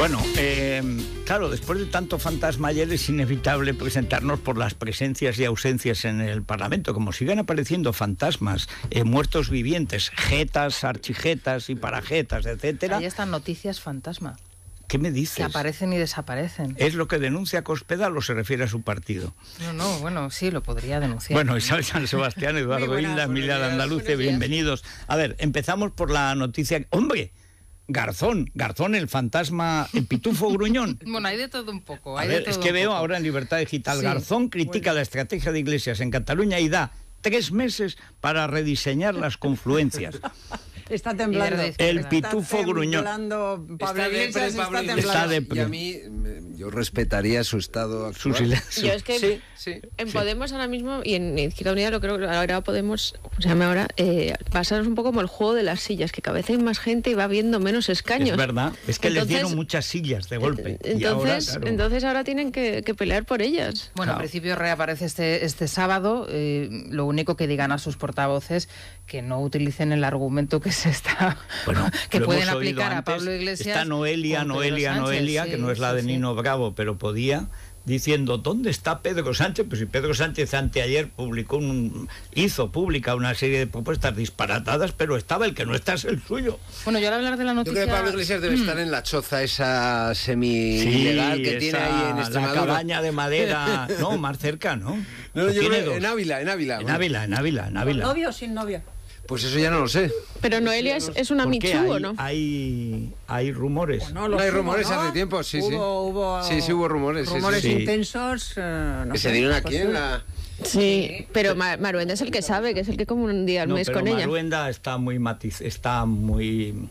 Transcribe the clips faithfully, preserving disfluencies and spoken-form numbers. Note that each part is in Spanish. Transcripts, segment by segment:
Bueno, eh, claro, después de tanto fantasma ayer es inevitable presentarnos por las presencias y ausencias en el Parlamento. Como sigan apareciendo fantasmas, eh, muertos vivientes, jetas, archijetas y parajetas, etcétera. Ahí están noticias fantasma. ¿Qué me dices? Que aparecen y desaparecen. ¿Es lo que denuncia Cospedal o se refiere a su partido? No, no, bueno, sí, lo podría denunciar. Bueno, Isabel San Sebastián, Eduardo Hilda, Emilia Andaluce, bienvenidos. A ver, empezamos por la noticia... ¡Hombre! Garzón, Garzón, el fantasma, el pitufo gruñón. Bueno, hay de todo un poco. Hay A ver, de todo es que un veo poco. ahora en Libertad Digital, Sí, Garzón critica bueno. la estrategia de Iglesias en Cataluña y da tres meses para rediseñar las confluencias. Está temblando. El pitufo está gruñón. temblando, Pablo Está de Iglesias pre- Pablo está Iglesias. temblando. Está de- Y a mí, me- yo respetaría su estado actual. Su silencio. Yo es que Sí, sí. en sí. Podemos ahora mismo y en Izquierda Unida lo creo que ahora Podemos, como se llama ahora, eh, pasaros un poco como el juego de las sillas, que cada vez hay más gente y va viendo menos escaños. Es verdad, es que les Entonces- dieron muchas sillas de golpe. y Entonces, ahora, claro, entonces ahora tienen que, que pelear por ellas. Bueno, Claro. en principio reaparece este, este sábado. Eh, lo único que digan a sus portavoces que no utilicen el argumento que se está Bueno, que lo pueden hemos oído aplicar a antes. Pablo Iglesias. Está Noelia, con Pedro Noelia, Sánchez, Noelia, sí, que no es la sí, de sí. Nino Bravo, pero podía, diciendo, ¿dónde está Pedro Sánchez? Pues si Pedro Sánchez anteayer publicó un, hizo pública una serie de propuestas disparatadas, pero estaba el que no está es el suyo. Bueno, yo al hablar de la Yo noticia... creo que Pablo Iglesias debe estar en la choza esa semi-ilegal que tiene esa- ahí en la Extremadura. cabaña de madera, no, más cerca, ¿no? No, ¿O yo tiene creo- dos? en Ávila, en Ávila. En bueno. Ávila, en Ávila, en Ávila. ¿Novio o sin novia? Pues eso ya no lo sé. Pero Noelia es, es una ¿Por qué? Michu, ¿o hay, no? hay, hay rumores. No, No hay rumores hace tiempo, sí, sí. hubo, Hubo, Sí, sí hubo rumores, sí, Rumores sí, sí. intensos. eh, no Que sé, se dieron es aquí en posible. la... Sí, pero Ma- Maruenda es el que sabe, que es el que come un día al No, mes pero con ella. Maruenda está muy matiz, está muy...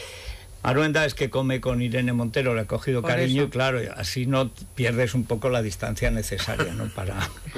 Maruenda es que come con Irene Montero, le ha cogido Por cariño eso. y claro, así no pierdes un poco la distancia necesaria, ¿no? Para...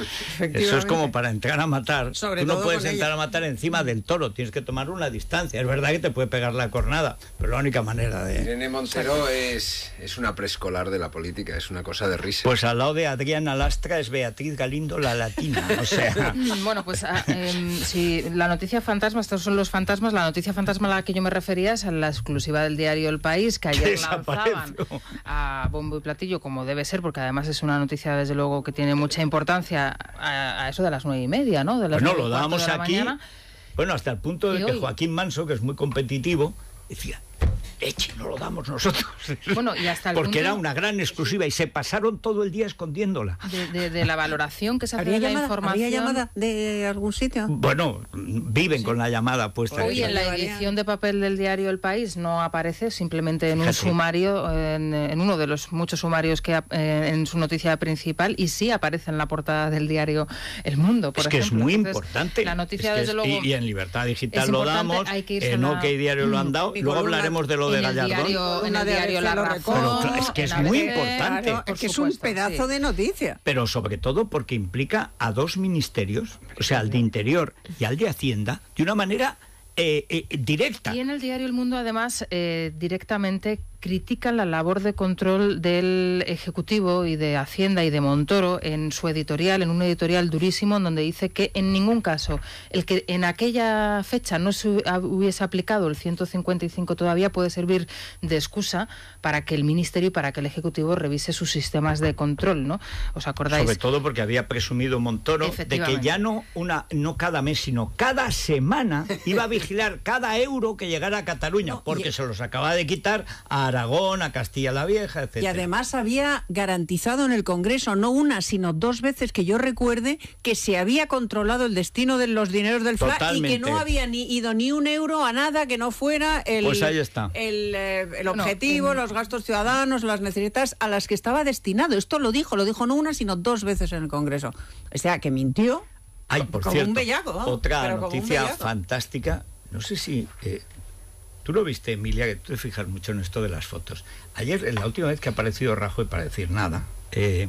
Eso es como para entrar a matar. Sobre Tú no todo puedes con entrar ella. a matar encima del toro, tienes que tomar una distancia. Es verdad que te puede pegar la cornada, pero la única manera de... Irene Montero es, es una preescolar de la política, es una cosa de risa. Pues al lado de Adriana Lastra es Beatriz Galindo la latina, o sea... Bueno, pues ah, em, si la noticia fantasma, estos son los fantasmas, la noticia fantasma a la que yo me refería es a la exclusiva del diario El País, que ayer lanzaban Desapareció. a bombo y platillo, como debe ser, porque además es una noticia, desde luego, que tiene mucha importancia a, a eso de las nueve y media, ¿no? De las Bueno, nueve y lo cuarto dábamos de la aquí, mañana. bueno, hasta el punto de Y que hoy- Joaquín Manso, que es muy competitivo, decía, leche, no lo damos nosotros. Bueno, y hasta el Porque punto- era una gran exclusiva y se pasaron todo el día escondiéndola. De, de- de la valoración que se hace ¿Habría de la llamada, información. ¿Habría llamada de algún sitio? Bueno, viven con la llamada puesta. Hoy aquí. en la Llevaría- edición de papel del diario El País no aparece, simplemente en un Fíjate. sumario, en, en uno de los muchos sumarios que ap- eh, en su noticia principal, y sí aparece en la portada del diario El Mundo, por Es que es ejemplo. muy Entonces, importante. La noticia, Es que desde es- luego... y, y en Libertad Digital es lo importante, damos, hay que irse en a la- OK Diario lo han dado, Mi luego columna hablaremos de lo de en el Gallardón. diario, en Una el de diario A B C La lo Razón... recuerdo. Pero es que es en muy A B C, importante. Claro, por es que es supuesto, un pedazo sí. de noticia. Pero sobre todo porque implica a dos ministerios, o sea, al de Interior y al de Hacienda, de una manera eh, eh, directa. Y en el diario El Mundo, además, eh, directamente critican la labor de control del Ejecutivo y de Hacienda y de Montoro en su editorial, en un editorial durísimo, en donde dice que en ningún caso el que en aquella fecha no se hubiese aplicado el ciento cincuenta y cinco todavía puede servir de excusa para que el Ministerio y para que el Ejecutivo revise sus sistemas de control, ¿no? ¿Os acordáis? Sobre todo porque había presumido Montoro de que Efectivamente. ya no una no cada mes, sino cada semana iba a vigilar cada euro que llegara a Cataluña, No, porque y- se los acaba de quitar a Aragón, a Castilla la Vieja, etcétera. Y además había garantizado en el Congreso, no una, sino dos veces que yo recuerde, que se había controlado el destino de los dineros del F L A y que Totalmente. no había ni ido ni un euro a nada que no fuera el, Pues ahí está. el, eh, el Bueno, objetivo, en- los gastos ciudadanos, las necesidades a las que estaba destinado. Esto lo dijo, lo dijo no una, sino dos veces en el Congreso. O sea, que mintió. Ay, por como cierto, un bellaco, vamos, otra pero como un noticia bellaco. fantástica. No sé si eh, tú lo viste, Emilia, que tú te fijas mucho en esto de las fotos. Ayer, en la última vez que ha aparecido Rajoy para decir nada, eh,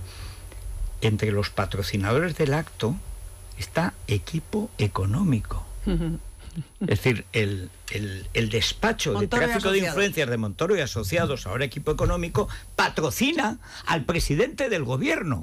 entre los patrocinadores del acto está Equipo Económico. Es decir, el, el, el despacho Montoro y de tráfico de Asociados. influencias de Montoro y Asociados, ahora Equipo Económico, patrocina al presidente del gobierno.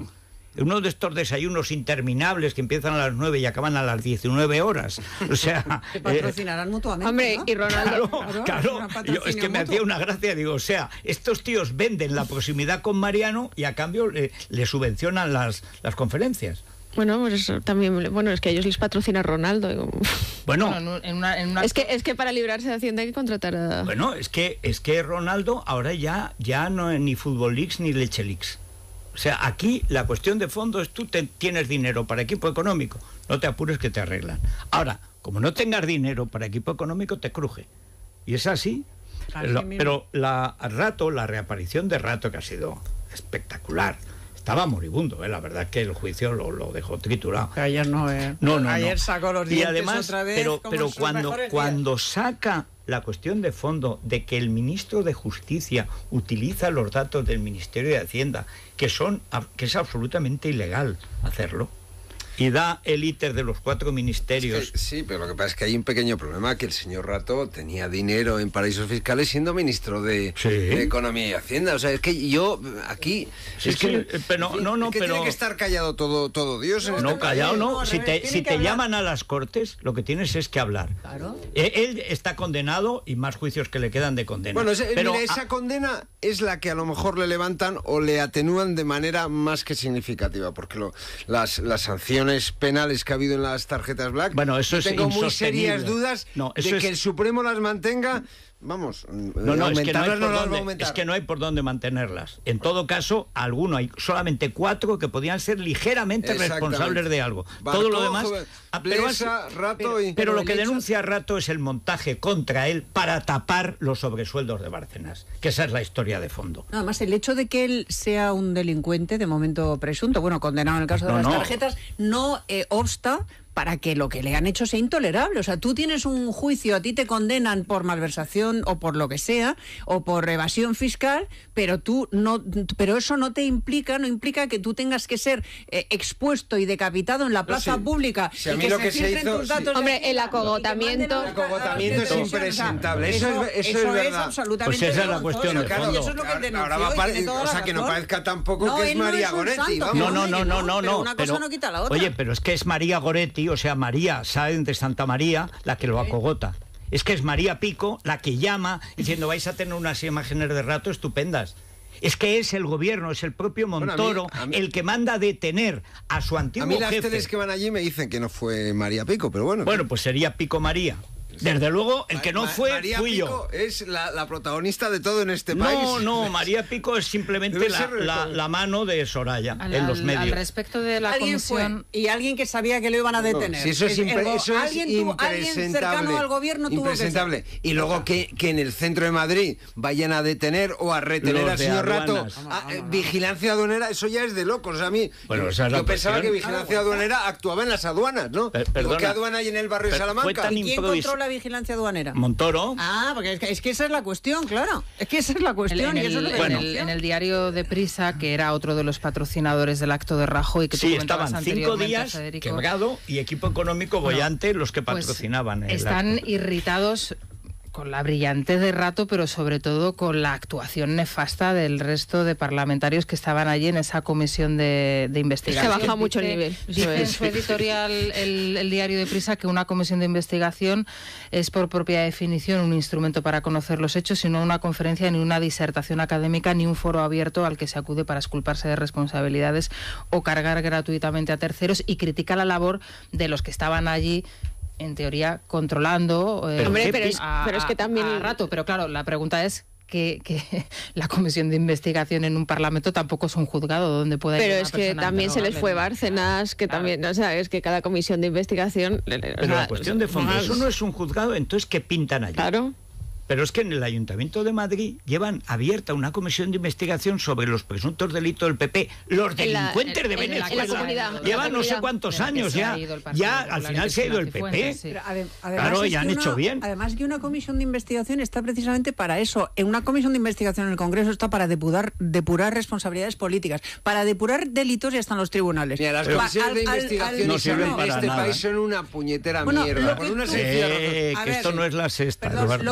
Uno de estos desayunos interminables que empiezan a las nueve y acaban a las diecinueve horas. O sea... Se patrocinarán eh, mutuamente, hombre, ¿no? y Ronaldo... Claro, claro. Yo, es que me hacía una gracia, digo, o sea, estos tíos venden la proximidad con Mariano y a cambio le, le subvencionan las, las conferencias. Bueno, pues eso también, bueno, es que a ellos les patrocina Ronaldo. Digo. Bueno, Bueno, en una, en una... Es que es que para librarse de Hacienda hay que contratar a... bueno, es que es que Ronaldo ahora ya ya no es ni Fútbol Leaks ni Leche Leaks. O sea, aquí la cuestión de fondo es tú te, tienes dinero para equipo económico, no te apures que te arreglan. Ahora, como no tengas dinero para equipo económico, te cruje. Y es así. Así Lo, mismo. pero la Rato, la reaparición de Rato, que ha sido espectacular. Estaba moribundo, ¿eh? La verdad que el juicio lo, lo dejó triturado. Que ayer no, eh. No, no, ayer no. sacó los Y dientes además, otra vez. pero, como pero sus cuando, mejores cuando días. saca la cuestión de fondo de que el ministro de Justicia utiliza los datos del Ministerio de Hacienda, que son que es absolutamente ilegal hacerlo, y da el íter de los cuatro ministerios. Es que, sí, pero lo que pasa es que hay un pequeño problema, que el señor Rato tenía dinero en paraísos fiscales siendo ministro de, Sí. de Economía y Hacienda. O sea, es que yo aquí... Sí, es que, pero, no, no, es que pero... tiene que estar callado todo, todo Dios. En No, este callado país. no. no, al Si revés, te, tiene si que te hablar. llaman a las Cortes, lo que tienes es que hablar. Claro. Eh, Él está condenado y más juicios que le quedan de condena. Bueno, ese- pero mira, esa a- condena es la que a lo mejor le levantan o le atenúan de manera más que significativa, porque lo- las, las sanciones penales que ha habido en las tarjetas Black, Bueno, eso yo es tengo muy insostenible. serias dudas No, eso de es- que el Supremo las mantenga. Vamos, No, no, es que no, hay aumentarlas por no las va a dónde, aumentar. es que no hay por dónde mantenerlas. En todo caso, alguno, hay solamente cuatro que podían ser ligeramente Exactamente. responsables de algo. Barcó, todo lo demás... joven, Ah, pero, Blesa, has- Rato pero- y- pero lo el que hecho- denuncia Rato es el montaje contra él para tapar los sobresueldos de Bárcenas, que esa es la historia de fondo. No, además, el hecho de que él sea un delincuente, de momento presunto, bueno, condenado en el caso de No, las no. tarjetas, no eh, obsta para que lo que le han hecho sea intolerable. O sea, tú tienes un juicio, a ti te condenan por malversación o por lo que sea, o por evasión fiscal, pero tú no, pero eso no te implica, no implica que tú tengas que ser eh, expuesto y decapitado en la plaza sí. pública. Si a y mí que lo se que se filtren hizo- tus sí. datos de Hombre, Hacienda el y que acogotamiento- manden a- El acogotamiento a- es a- impresentable. Eso, Eso es- eso es eso es verdad. absolutamente Pues esa es la vergonzoso. cuestión de Claro, fondo. y eso es lo que él denunció, Ahora va a y pare- tiene toda o la sea, que no razón. parezca tampoco No, que es él no María es un Goretti, santo, vamos. No, no, Oye, no, no, no, pero no. una cosa no quita la otra. Oye, pero es que es María Goretti, o sea, María Sáenz de Santa María, la que lo acogota. Es que es María Pico la que llama diciendo vais a tener unas imágenes de Rato estupendas. Es que es el gobierno, es el propio Bueno, a mí- Montoro a mí- el que manda a detener a su A antiguo mí las jefe. teles que van allí me dicen que no fue María Pico, pero bueno. Bueno, pues sería Pico María. Desde luego, el que no Ma- fue, María fui Pico yo. es la, la protagonista de todo en este país. No, no, María Pico es simplemente Debe la, ser de la- todo. la mano de Soraya Al, en los al- medios. al respecto de la Alguien comisión... fue, y alguien que sabía que lo iban a detener. Si eso es, El- impre- el- eso es alguien tuvo- alguien impresentable. cercano al gobierno tuvo que ser. impresentable. Y luego que, que en el centro de Madrid vayan a detener o a retener Los al de señor Rato. aduanas. Ah, eh, vigilancia aduanera, eso ya es de locos. O sea, a mí, Bueno, yo, esa es la yo pensaba cuestión. que vigilancia aduanera actuaba en las aduanas, ¿no? Per- Digo, perdona. ¿qué aduana hay en el barrio de Per- fue Salamanca? tan ¿Y quién improvis- controla vigilancia aduanera? Montoro. Ah, porque es que, es que esa es la cuestión, claro. Es que esa es la En, cuestión en y eso es el, lo que en Bueno. el- en el diario de Prisa, que era otro de los patrocinadores del acto de Rajoy, que tú Sí, comentabas estaban cinco anteriormente, días, Federico, Quebrado y equipo económico Bueno, Bollante los que pues, patrocinaban el están acto. irritados con la brillantez de Rato, pero sobre todo con la actuación nefasta del resto de parlamentarios que estaban allí en esa comisión de, de investigación. Se baja mucho el Dice- nivel, eso Dice en es. su editorial el, el diario de Prisa que una comisión de investigación es por propia definición un instrumento para conocer los hechos, sino una conferencia, ni una disertación académica, ni un foro abierto al que se acude para exculparse de responsabilidades o cargar gratuitamente a terceros, y critica la labor de los que estaban allí, en teoría, controlando eh, Pero Hombre, qué pero pi- es, a- pero es que a- también... a Rato. Pero claro, la pregunta es que, que la comisión de investigación en un parlamento tampoco es un juzgado donde pueda ir Pero una es que persona también se les fue interrogable. Bárcenas, que Claro. también, o sea, es que cada comisión de investigación... le- le- o Pero sea, la cuestión de fondo, más- eso no es un juzgado, entonces ¿qué pintan allí? Claro. Pero es que en el Ayuntamiento de Madrid llevan abierta una comisión de investigación sobre los presuntos delitos del P P, los En la- delincuentes de en- en la Venezuela. comunidad, en la Llevan no sé comunidad. cuántos De la que años se ya. ha ido el Partido Ya Popular al y final que se ha es ido una el P P. cifuentes, sí. Pero ade- Claro, es y han que hecho una- bien. Además que una comisión de investigación está precisamente para eso. En una comisión de investigación en el Congreso está para depurar, depurar responsabilidades políticas, para depurar delitos y hasta en los tribunales. Mira, las Pa- comisiones de al- al- investigación No en sirven para este nada. país son una puñetera Bueno, mierda. lo Por que una tú- sencilla razón. Eh, A que ver, esto sí. no es la sexta, Perdón, Eduardo. lo que tú quieras.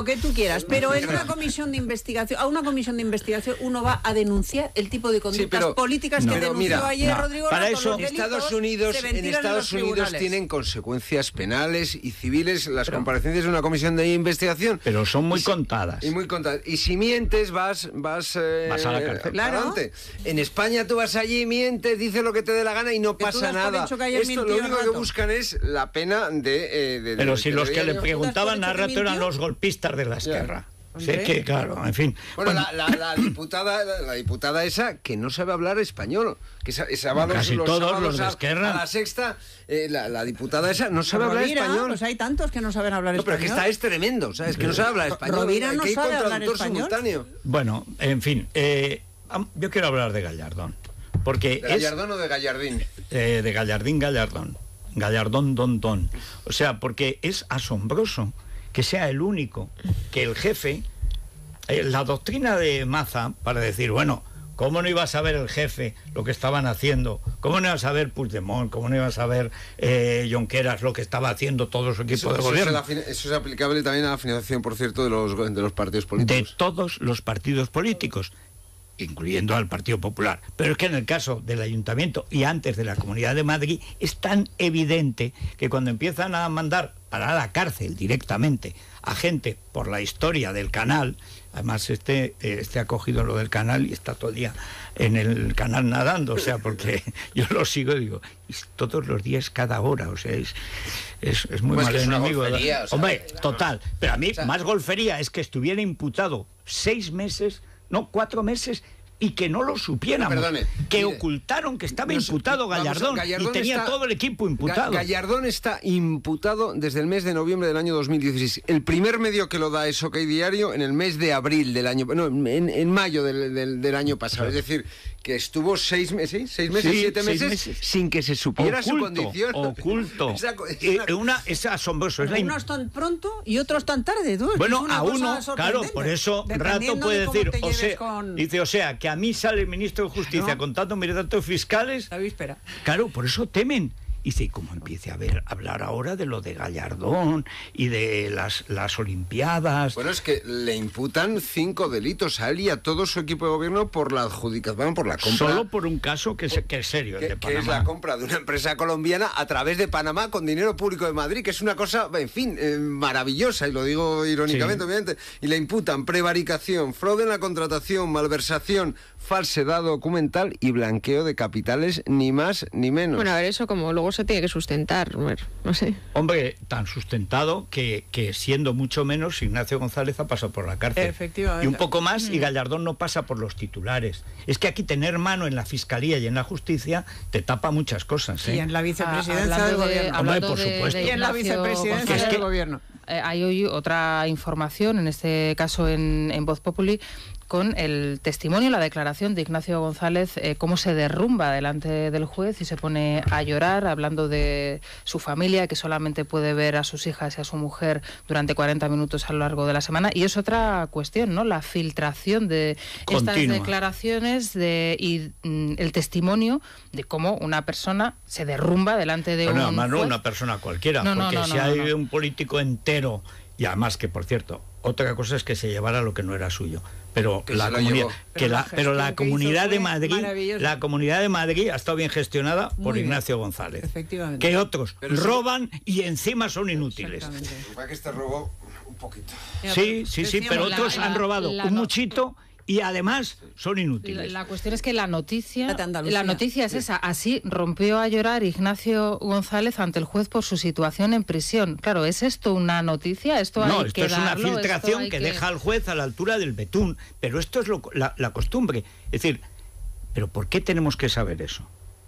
quieras, pero en una comisión de investigación, a una comisión de investigación uno va a denunciar el tipo de conductas sí, pero, políticas no, que denunció mira, ayer no, Rodrigo para Rato, eso en Estados Unidos en Estados en Unidos tienen consecuencias penales y civiles las pero, comparecencias de una comisión de investigación, pero son muy y, contadas y muy contadas y si mientes vas vas, eh, vas a la cárcel. Claro. En España tú vas allí, mientes, dices lo que te dé la gana y no pasa nada. Esto lo único que buscan es la pena de, eh, de pero de, si de, los de, que de, le preguntaban a Rato eran los golpistas de la Esquerra. Sí, que claro, en fin. Bueno, bueno. La, la, la diputada la, la diputada esa que no sabe hablar español, que esa, esa va casi los, todos los, los de Esquerra. A la Sexta, eh, la, la diputada esa no sabe hablar Rovira, español. Pues hay tantos que no saben hablar no, español. Pero que esta es tremendo, ¿sabes? Que no sabe hablar español. Rovira no sabe hablar español. Simultáneo. Bueno, en fin, eh, yo quiero hablar de Gallardón. Porque ¿De Gallardón es, o de Gallardín? Eh, de Gallardín, Gallardón. Gallardón, don, don. O sea, porque es asombroso que sea el único, que el jefe... Eh, la doctrina de Maza, para decir, bueno, ¿cómo no iba a saber el jefe lo que estaban haciendo? ¿Cómo no iba a saber Puigdemont? ¿Cómo no iba a saber eh, Junqueras lo que estaba haciendo todo su equipo eso, de eso gobierno? Es la, eso es aplicable también a la financiación, por cierto, de los, de los partidos políticos. De todos los partidos políticos, incluyendo al Partido Popular. Pero es que en el caso del Ayuntamiento y antes de la Comunidad de Madrid es tan evidente que cuando empiezan a mandar para la cárcel directamente a gente por la historia del canal, además este, este ha cogido lo del canal y está todo el día en el canal nadando, o sea, porque yo lo sigo y digo, todos los días, cada hora, o sea, es, es, es muy pues mal es enemigo. Golfería, o sea, hombre, claro. total, pero a mí o sea, más golfería es que estuviera imputado seis meses, no, cuatro meses, y que no lo supiéramos, no, perdone, que mire, ocultaron que estaba no, imputado Gallardón, vamos, Gallardón y tenía está, todo el equipo imputado. Gallardón está imputado desde el mes de noviembre del año dos mil dieciséis. El primer medio que lo da es OK Diario en el mes de abril del año, no, en, en mayo del, del, del año pasado. Claro. Es decir, que estuvo seis meses, seis meses, sí, siete seis meses, meses sin que se supiera oculto, su condición. Oculto. Esa, eh, una, es asombroso. Es la... Unos tan pronto y otros tan tarde. ¿Tú? Bueno, a uno, claro, por eso Rato puede de decir, o sea, con... dice, o sea, que a mí sale el ministro de Justicia ¿no? contando mis datos fiscales. La víspera. Claro, por eso temen. Y dice, ¿cómo empiece a ver, hablar ahora de lo de Gallardón y de las, las Olimpiadas? Bueno, es que le imputan cinco delitos a él y a todo su equipo de gobierno por la adjudicación, por la compra. Solo por un caso que es, que es serio, que, el de Panamá. Que es la compra de una empresa colombiana a través de Panamá con dinero público de Madrid, que es una cosa, en fin, eh, maravillosa, y lo digo irónicamente, sí. obviamente. Y le imputan prevaricación, fraude en la contratación, malversación, falsedad documental y blanqueo de capitales, ni más ni menos. Bueno, a ver, eso como luego se tiene que sustentar, no sé. Hombre, tan sustentado que, que siendo mucho menos, Ignacio González ha pasado por la cárcel. Efectivamente. Y un poco más, y Gallardón no pasa por los titulares. Es que aquí tener mano en la Fiscalía y en la Justicia te tapa muchas cosas, ¿eh? Y en la vicepresidencia ah, del gobierno. Hombre, por supuesto. De, de y en la vicepresidencia es del que, gobierno. Eh, hay hoy otra información, en este caso en, en Voz Populi, con el testimonio, la declaración de Ignacio González, eh, cómo se derrumba delante del juez y se pone a llorar, hablando de su familia, que solamente puede ver a sus hijas y a su mujer durante cuarenta minutos a lo largo de la semana. Y es otra cuestión, ¿no? La filtración de Continua. estas declaraciones de, y mm, el testimonio de cómo una persona se derrumba delante de Pero un no, además juez. no una persona cualquiera, no, no, porque no, si no, hay no, no. un político entero, y además que, por cierto, otra cosa es que se llevara lo que no era suyo, pero que la comunidad, que pero la, la, pero la comunidad de Madrid, maravillosa. la comunidad de Madrid ha estado bien gestionada Muy por bien. Ignacio González. Efectivamente. Que otros pero roban eso... y encima son inútiles. Para que este robó un poquito. Sí, sí, sí, pero la, otros la, han robado la, un no... muchito y además son inútiles. La, la cuestión es que la noticia, la, la noticia es esa. Así rompió a llorar Ignacio González ante el juez por su situación en prisión. Claro, ¿es esto una noticia? Esto no, hay esto que es una darlo, filtración que, que deja al juez a la altura del betún. Pero esto es lo, la, la costumbre. Es decir, ¿pero por qué tenemos que saber eso?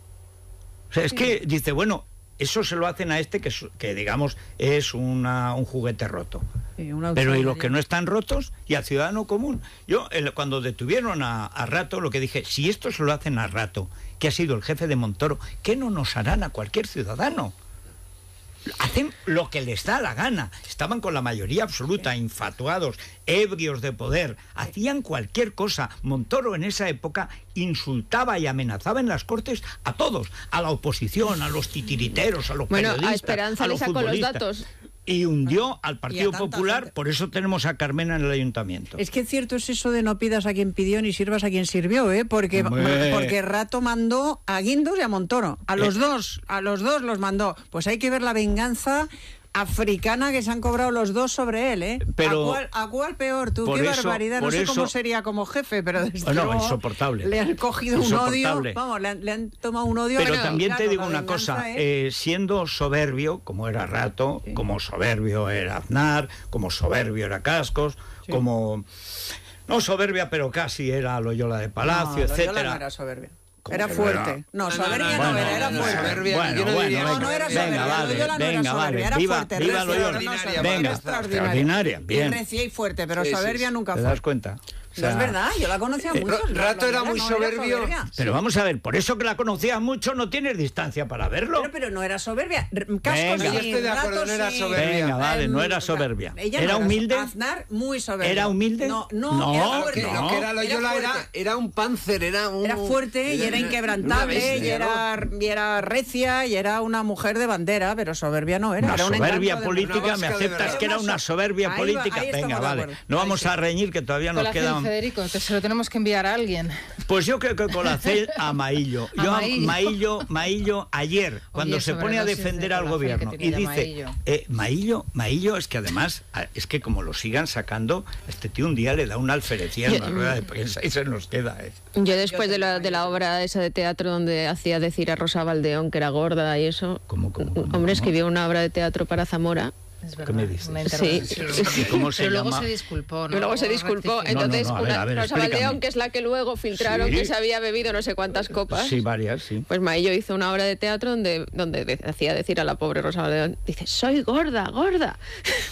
O sea, es sí. que dice, bueno, eso se lo hacen a este que, que digamos, es una, un juguete roto. Sí, pero ¿y los que no están rotos? Y al ciudadano común. Yo, el, cuando detuvieron a, a Rato, lo que dije, si esto se lo hacen a Rato, que ha sido el jefe de Montoro, ¿qué no nos harán a cualquier ciudadano? Hacen lo que les da la gana. Estaban con la mayoría absoluta, infatuados, ebrios de poder. Hacían cualquier cosa. Montoro en esa época insultaba y amenazaba en las Cortes a todos. A la oposición, a los titiriteros, a los bueno, periodistas, a Esperanza a le los sacó los futbolistas. datos. y hundió al Partido tanta Popular, gente. por eso tenemos a Carmena en el ayuntamiento. Es que cierto es eso de no pidas a quien pidió ni sirvas a quien sirvió, ¿eh? Porque, Hombre. porque Rato mandó a Guindos y a Montoro. A los Eh. dos, a los dos los mandó. Pues hay que ver la venganza africana que se han cobrado los dos sobre él, ¿eh? Pero- ¿A cuál, a cuál peor tú? por Qué eso- barbaridad. No por sé eso- cómo sería como jefe, pero desde Bueno, luego insoportable. le han cogido un odio. Insoportable. Vamos, le han, le han tomado un odio. Pero Bueno, también claro, te digo la una venganza cosa, es- eh, siendo soberbio, como era Rato, como soberbio era Aznar, como soberbio era Cascos, como... No soberbia, pero casi era Loyola de Palacio, no, Loyola etcétera. no era soberbia. ¿Cómo Era que no fuerte. era? No, No, soberbia no, no, no, era, no, era no, fuerte. soberbia, Bueno, yo no bueno, diría venga, No, no era venga, soberbia, vale, Loyola no era venga, vale, soberbia, era viva, fuerte, viva recia, Loyola. no soberbia, Venga, era extraordinaria. extraordinaria, bien. Y recia y fuerte, pero Sí, sí, soberbia sí. nunca ¿Te fue. das cuenta? O No sea, es verdad, yo la conocía mucho. Ra- Rato era muy soberbio. Pero vamos a ver, por eso que la conocías mucho no tienes distancia para verlo. Pero, pero no era soberbia. R- Cascos Venga. sí, Yo estoy de acuerdo, Rato no era sí. soberbia. Venga, vale, no Em, era soberbia. ella ¿Era no humilde? Aznar, muy soberbio. ¿Era humilde? No, no, No, era Lo fuerte. que, no. lo que era Loyola Era era, fuerte. era un panzer, era un... Era fuerte y era una inquebrantable bestia, y, era, ¿no? y era recia y era una mujer de bandera, pero soberbia no era. Una era un soberbia encanto de política, Una me vasca de aceptas verdad. que era una soberbia Ahí va, política. ahí estamos Venga, de vale. acuerdo. No Ahí vamos sí. a reñir, que todavía nos Colacel, quedan... Federico, te- se lo tenemos que enviar a alguien. Pues yo creo que Colacel a Maillo. A Yo a Maillo. Maillo, Maillo ayer, cuando se pone a sobredosis defender de al Colacel gobierno que y tiene ya dice, Maillo. eh, Maillo, Maillo es que además, a- es que como lo sigan sacando, este tío un día le da una alferecía en una rueda de prensa y se nos queda. eh. Yo después de la, de la obra esa de teatro donde hacía decir a Rosa Valdeón que era gorda y eso, ¿Cómo, cómo, cómo, hombre, cómo? escribió una obra de teatro para Zamora. Es ¿Qué me verdad, dices? una Sí. intervención. ¿Y cómo se Pero luego llama? se disculpó, ¿no? Y luego se disculpó. Rectificó. Entonces, No, no, no, a ver, una a ver, Rosa explícame. Valdeón, que es la que luego filtraron Sí. que se había bebido no sé cuántas copas. Sí, varias, sí. Pues Maillo hizo una obra de teatro donde, donde de- hacía decir a la pobre Rosa Valdeón, dice, soy gorda, gorda.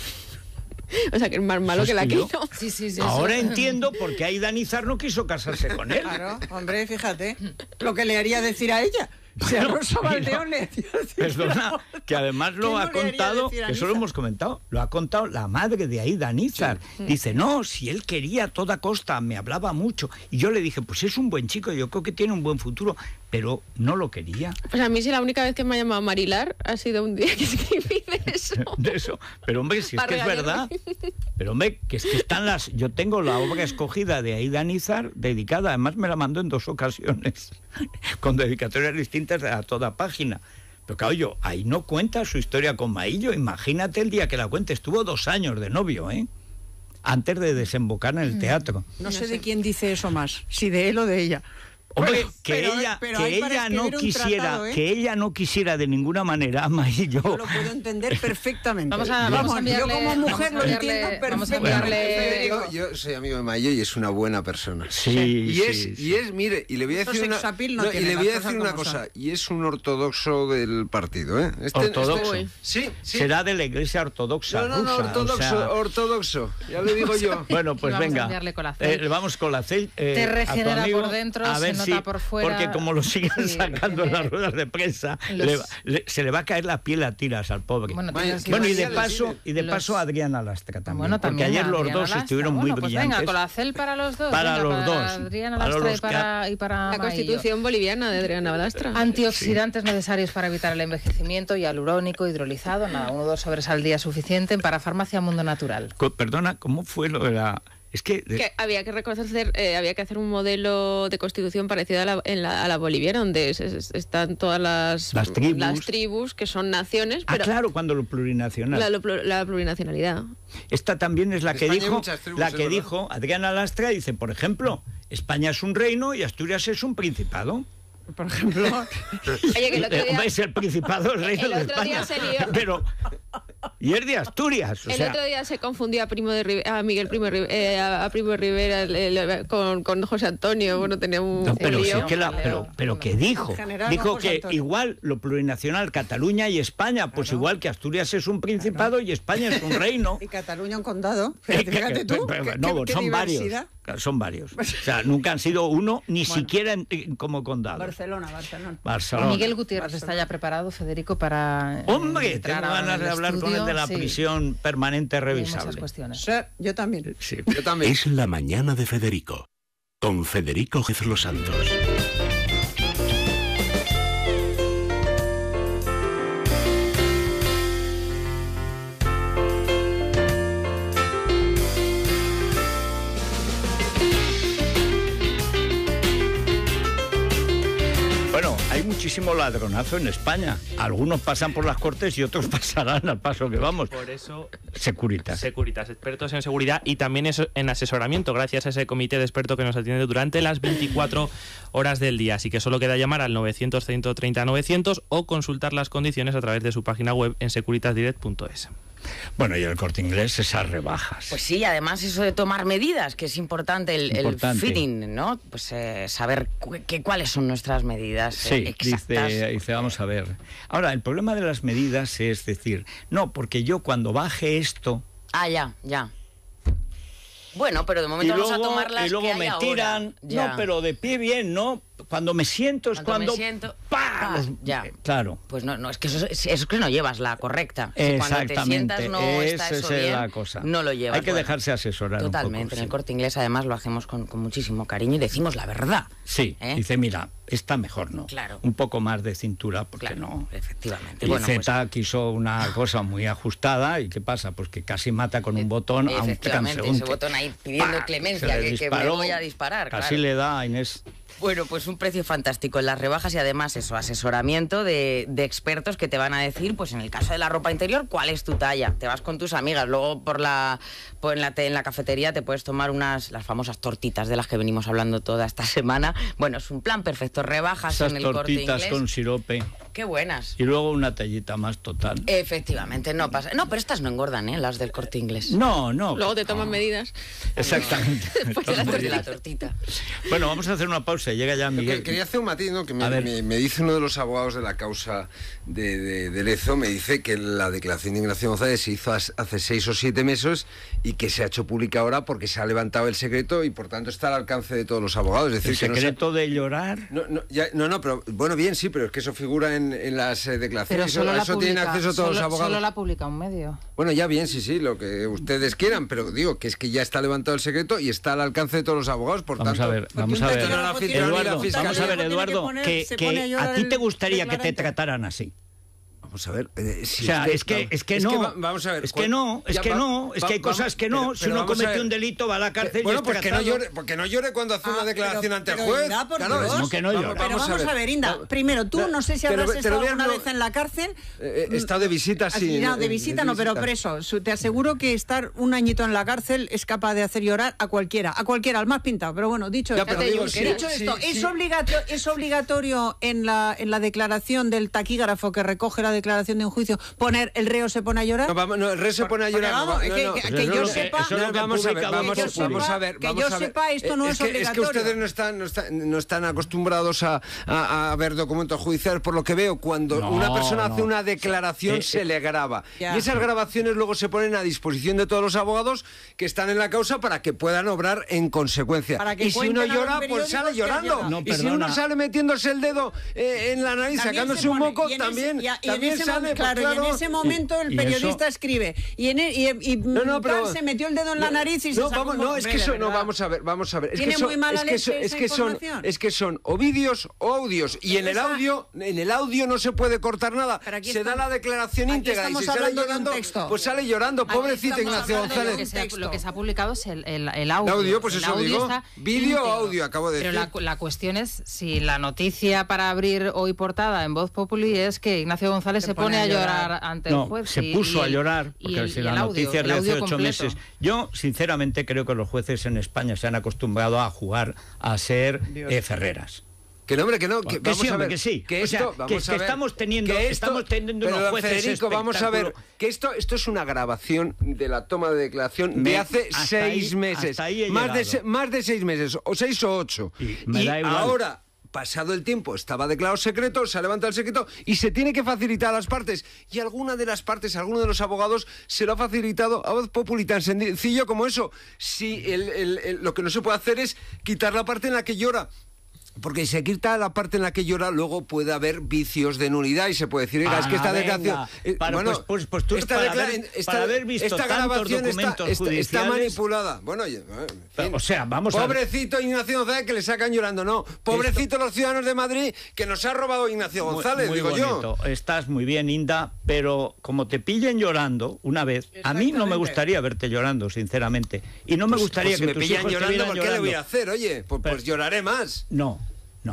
O sea, que es más malo que la ¿Sos tío? Quino. Sí, sí, sí. Ahora sí. entiendo por qué Aida Nizar no quiso casarse con él. Claro, hombre, fíjate lo que le haría decir a ella. Si a Bueno, Rosa y no. Valdeón le decía decir Perdona, una- que además ¿Qué lo no ha le haría contado, decir a que eso lo Nízar? hemos comentado, lo ha contado la madre de Aida Nízar. Dice, no, si él quería a toda costa, me hablaba mucho. Y yo le dije, pues es un buen chico, yo creo que tiene un buen futuro, pero no lo quería. Pues a mí sí la única vez que me ha llamado Marilar ha sido un día que escribí de eso. De eso. Pero hombre, si es Para que es verdad. regañarme. Pero hombre, que es que están las... Yo tengo la obra escogida de Aida Nízar dedicada, además me la mandó en dos ocasiones, con dedicatorias distintas a toda página. Pero claro, yo, ahí no cuenta su historia con Maillo. Imagínate el día que la cuente. Estuvo dos años de novio, ¿eh? Antes de desembocar en el teatro. No sé de quién dice eso más, si de él o de ella. Hombre, Bueno, que pero- ella, pero que hay para ella no escribir un quisiera, tratado, ¿eh? que ella no quisiera de ninguna manera a Maillo. Yo lo puedo entender perfectamente. Vamos a, vamos a enviarle, yo como mujer vamos a lo enviarle- entiendo vamos a perfectamente. enviarle- Federico, yo soy amigo de Maillo y es una buena persona. Sí, Y sí, es, sí. y es, mire, y le voy a Esto decir una, sexapil no no, y tiene le las voy a cosas decir una como cosa, son. y es un ortodoxo del partido, ¿eh? Este- ¿Ortodoxo? este- sí, sí. Será de la iglesia ortodoxa No, no, no, rusa, ortodoxo, o sea- ortodoxo, ya le digo yo. Bueno, pues Vamos a venga. enviarle Colacel. Eh, vamos con la cel. eh, Te a tu regenera amigo, por dentro, a se ver nota si- por fuera. Porque como lo sigan Sí, sacando en tiene las ruedas de prensa, los- le va- le- se le va a caer la piel a tiras al pobre. Bueno, Vaya, tienes que- Bueno, y de Mañana paso, tiene y de los- paso a Adriana Lastra también. Bueno, porque también ayer a los Adriana dos Lastra. estuvieron Bueno, muy pues brillantes. venga, Colacel para los dos. Para venga, los dos. Adriana Para Lastra los y para, y para La Maillo. Constitución boliviana de Adriana Balastra. Antioxidantes necesarios para evitar el envejecimiento, hialurónico, hidrolizado, nada, uno o dos sobres al día suficiente. Para Farmacia Mundo Natural. Co- Perdona, ¿cómo fue lo de la...? Es que... de- Que había que reconocer, eh, había que hacer un modelo de constitución parecido a la, en la, a la boliviana, donde es- es- están todas las, Las tribus. las tribus, que son naciones, Ah, pero claro, cuando lo plurinacional. la, la- la plurinacionalidad. Esta también es la En que España hay dijo, muchas tribus, la es que verdad. dijo Adriana Lastra, dice, por ejemplo, España es un reino y Asturias es un principado. Por ejemplo, Oye, que el otro Eh, día, hombre, es el principado del reino el de otro día España. se lió. Pero y es de Asturias, o el sea, otro día se confundió a Primo de Rive- a Miguel Primo de Rive- eh, a, a Primo de Rivera el- el- con, con José Antonio. Bueno, tenía un, no, un pero, sí lío. que la- pero, pero que dijo, En general, dijo don José que Antonio. igual lo plurinacional, Cataluña y España, pues igual que Asturias es un principado y España es un reino. y Cataluña un condado. Eh, Fíjate, fíjate tú. pero- qué- no, qué- qué son varios. diversidad. Son varios. O sea, nunca han sido uno, ni siquiera en- en- como condado. Barcelona, Barcelona. Barcelona. Miguel Gutiérrez está ya preparado, Federico, para. eh, Hombre, entrar tengo ahora en ganas de el hablar con estudio. el de la Sí, prisión permanente hay muchas revisable. cuestiones. Sí, yo también. Sí. Yo también. Es la mañana de Federico, con Federico Jesús Los Santos. muchísimo ladronazo en España. Algunos pasan por las Cortes y otros pasarán al paso que vamos. Por eso, Securitas. Securitas, expertos en seguridad y también eso, en asesoramiento, gracias a ese comité de expertos que nos atiende durante las veinticuatro horas del día. Así que solo queda llamar al novecientos, ciento treinta, novecientos o consultar las condiciones a través de su página web en securitas direct punto es. Bueno, y el Corte Inglés, esas rebajas. Pues sí, además eso de tomar medidas, que es importante el, Importante. el fitting, ¿no? Pues eh, saber cu que, cuáles son nuestras medidas Sí, eh, exactas. dice, dice, vamos a ver. Ahora, el problema de las medidas es decir, no, porque yo cuando baje esto... Ah, ya, ya. Bueno, pero de momento y vamos luego, a tomar las y luego que hay me ahora. tiran, Ya. no, pero de pie bien, ¿no? Cuando me siento es Cuando cuando... me siento, ¡pa! pa, Los- ya. eh, Claro. Pues no, no, es que eso, es eso es que no llevas la correcta. Si cuando te Exactamente, sientas no está esa eso es bien, la cosa. no lo llevas. Hay que Bueno, dejarse asesorar Totalmente. un poco. En el sí. Corte Inglés además lo hacemos con, con muchísimo cariño y decimos la verdad. Sí, ¿Eh? dice, mira, está mejor, ¿no? Claro. Un poco más de cintura, porque Claro, no... efectivamente. Y Bueno, pues- Z quiso una cosa muy ajustada, ¿y qué pasa? Pues que casi mata con un botón a un Efectivamente, transeúnte. ese botón ahí pidiendo ¡Pa! clemencia, Se le que, que me disparó, voy a disparar. Casi claro. le da a Inés. Bueno, pues un precio fantástico en las rebajas y además eso, asesoramiento de, de expertos que te van a decir, pues en el caso de la ropa interior, cuál es tu talla. Te vas con tus amigas, luego por la, por en la, en la cafetería te puedes tomar unas, las famosas tortitas de las que venimos hablando toda esta semana. Bueno, es un plan perfecto, rebajas Esas en el Corte tortitas Inglés. con sirope. Qué buenas. Y luego una tallita más total. Efectivamente, no pasa. No, pero estas no engordan, ¿eh? Las del Corte Inglés. No, no. Luego te toman medidas. Exactamente. Después de la, de la tortita. Bueno, vamos a hacer una pausa. Llega ya Lo Miguel. que quería hacer un matiz, ¿no? Que me, A ver. me- me dice uno de los abogados de la causa de, de, de Lezo, me dice que la declaración de Ignacio González se hizo as- hace seis o siete meses y que se ha hecho pública ahora porque se ha levantado el secreto y por tanto está al alcance de todos los abogados. Es decir, El que no se- secreto de llorar. No, no, ya- no, no, pero bueno, bien, sí, pero es que eso figura en, en las eh, Pero declaraciones. solo Eso, la eso tienen publica, acceso todos los solo, abogados. solo la publica un medio. Bueno, ya bien, sí, sí, lo que ustedes quieran, pero digo que es que ya está levantado el secreto y está al alcance de todos los abogados, por Vamos tanto... a ver, vamos a un ver. testigo de la fiscalía, Eduardo, la fiscalía- vamos a ver, tiene que Eduardo, poner- que, se que pone a llorar a ti te el gustaría que te declarante. trataran así. Vamos a ver, eh, si O sea, usted- es que, es que es no, va- vamos a ver, es que cuan- no, es ya que va- no, es va- que hay va- cosas que no. pero- Si pero uno vamos a comete ver. un delito, va a la cárcel Bueno, y es pues que no, tratado. llore, porque no llore cuando hace Ah, una declaración pero- ante el pero, juez. Inda, por Claro, Dios. ¿Cómo que no vamos- llora? Pero vamos a ver, Inda, Va- primero, tú no sé si Te lo- habrás te lo estado voy a- alguna no- vez en la cárcel. Eh, he estado de visita, sí. Así, no, en- de en- visita de no, pero visita. preso. Su- Te aseguro que estar un añito en la cárcel es capaz de hacer llorar a cualquiera, a cualquiera, al más pintado. Pero bueno, dicho Ya, esto, pero digo, dicho sí, esto, sí, ¿es, sí. obligato- ¿es obligatorio en la, en la declaración del taquígrafo que recoge la declaración de un juicio poner el reo se pone a llorar? No, vamos, no, el rey se pone a Porque, llorar. vamos, no, es no, que- no. que- Eso que es yo lo que- sepa- eso es lo No, que vamos a ver, publica vamos, que yo Voz sepa- vamos a ver, que vamos yo a ver. sepa, esto no Eh, es que, es que obligatorio. ustedes no están, no están, no están acostumbrados a, a- a ver documentos judiciales, por lo que veo, cuando No, una persona hace no. una declaración Eh, se eh, le graba. Ya. Y esas grabaciones luego se ponen a disposición de todos los abogados que están en la causa para que puedan obrar en consecuencia. Para que Y si uno cuenten a los llora, pues sale periódicos que ha llorando. llorado. No, y si perdona. uno sale metiéndose el dedo eh, en la nariz, También sacándose se un pone. moco, Y en ese- también, y a- y en también ese sale. mo- pues claro, y en claro. ese momento el y periodista eso- escribe. Y, en el- y, y No, no, pero- tal, se metió el dedo en la No, nariz y se no, sacó vamos, un no, moco. es que Hombre, eso, de no, verdad. vamos a ver, vamos a ver. Es Tiene que son, muy mala es que leche son, es esa que son, información. es que son o vídeos o audios y en Pero el esa- audio, en el audio no se puede cortar nada. Pero aquí Se da estamos- la declaración aquí íntegra y estamos si sale hablando de un llorando, texto. pues sale llorando. Aquí Pobrecito estamos Ignacio hablando de Lo un que, González. se ha, texto. lo que se ha publicado es el, el, el audio. audio, pues El eso audio digo. está Vídeo o íntegro. audio, acabo de Pero decir. la, la cuestión es si la noticia para abrir hoy portada en Voz Populi es que Ignacio González se, pone, a llorar, ante No, el juez. se y- puso y a el- llorar, y porque el- si y la el audio, noticia es el de hace audio ocho completo. meses. Yo, sinceramente, creo que los jueces en España se han acostumbrado a jugar a ser eh, Ferreras. Que no, hombre, que no, que, Que vamos sí, a hombre, ver, que sí. que O sea, esto, que- vamos que a ver, estamos teniendo- que estamos teniendo pero, unos don jueces Federico, vamos a ver, espectáculo. que esto, esto es una grabación de la toma de declaración Me- de hace hasta seis ahí- meses, hasta ahí he más de, llegado. se- más de seis meses, o seis o ocho, Y me da igual. ahora pasado el tiempo, estaba declarado secreto, se ha levantado el secreto y se tiene que facilitar a las partes. Y alguna de las partes, alguno de los abogados se lo ha facilitado a Voz Populi, tan sencillo como eso. Si el- el- el- lo que no se puede hacer es quitar la parte en la que llora. Porque si se quita la parte en la que llora, luego puede haber vicios de nulidad y se puede decir, oiga, es que Ah, esta venga. declaración... eh, Para, bueno, pues- pues- pues tú, esta para declara- haber- esta- para haber visto esta tantos grabación está- documentos está, está judiciales- manipulada. Bueno, oye, en fin. O sea, vamos a ver. Pobrecito Ignacio González que le sacan llorando, no. Pobrecito los ciudadanos de Madrid que nos ha robado Ignacio Muy- González, muy digo bonito. Estás muy bien, Inda, pero como te pillen llorando una vez, a mí no me gustaría verte llorando, sinceramente. Y no me yo. gustaría Pues si que me tus pillan hijos te llorando, vieran ¿por qué le llorando. voy a hacer? Oye, pues, Pero- pues lloraré más. No, no. O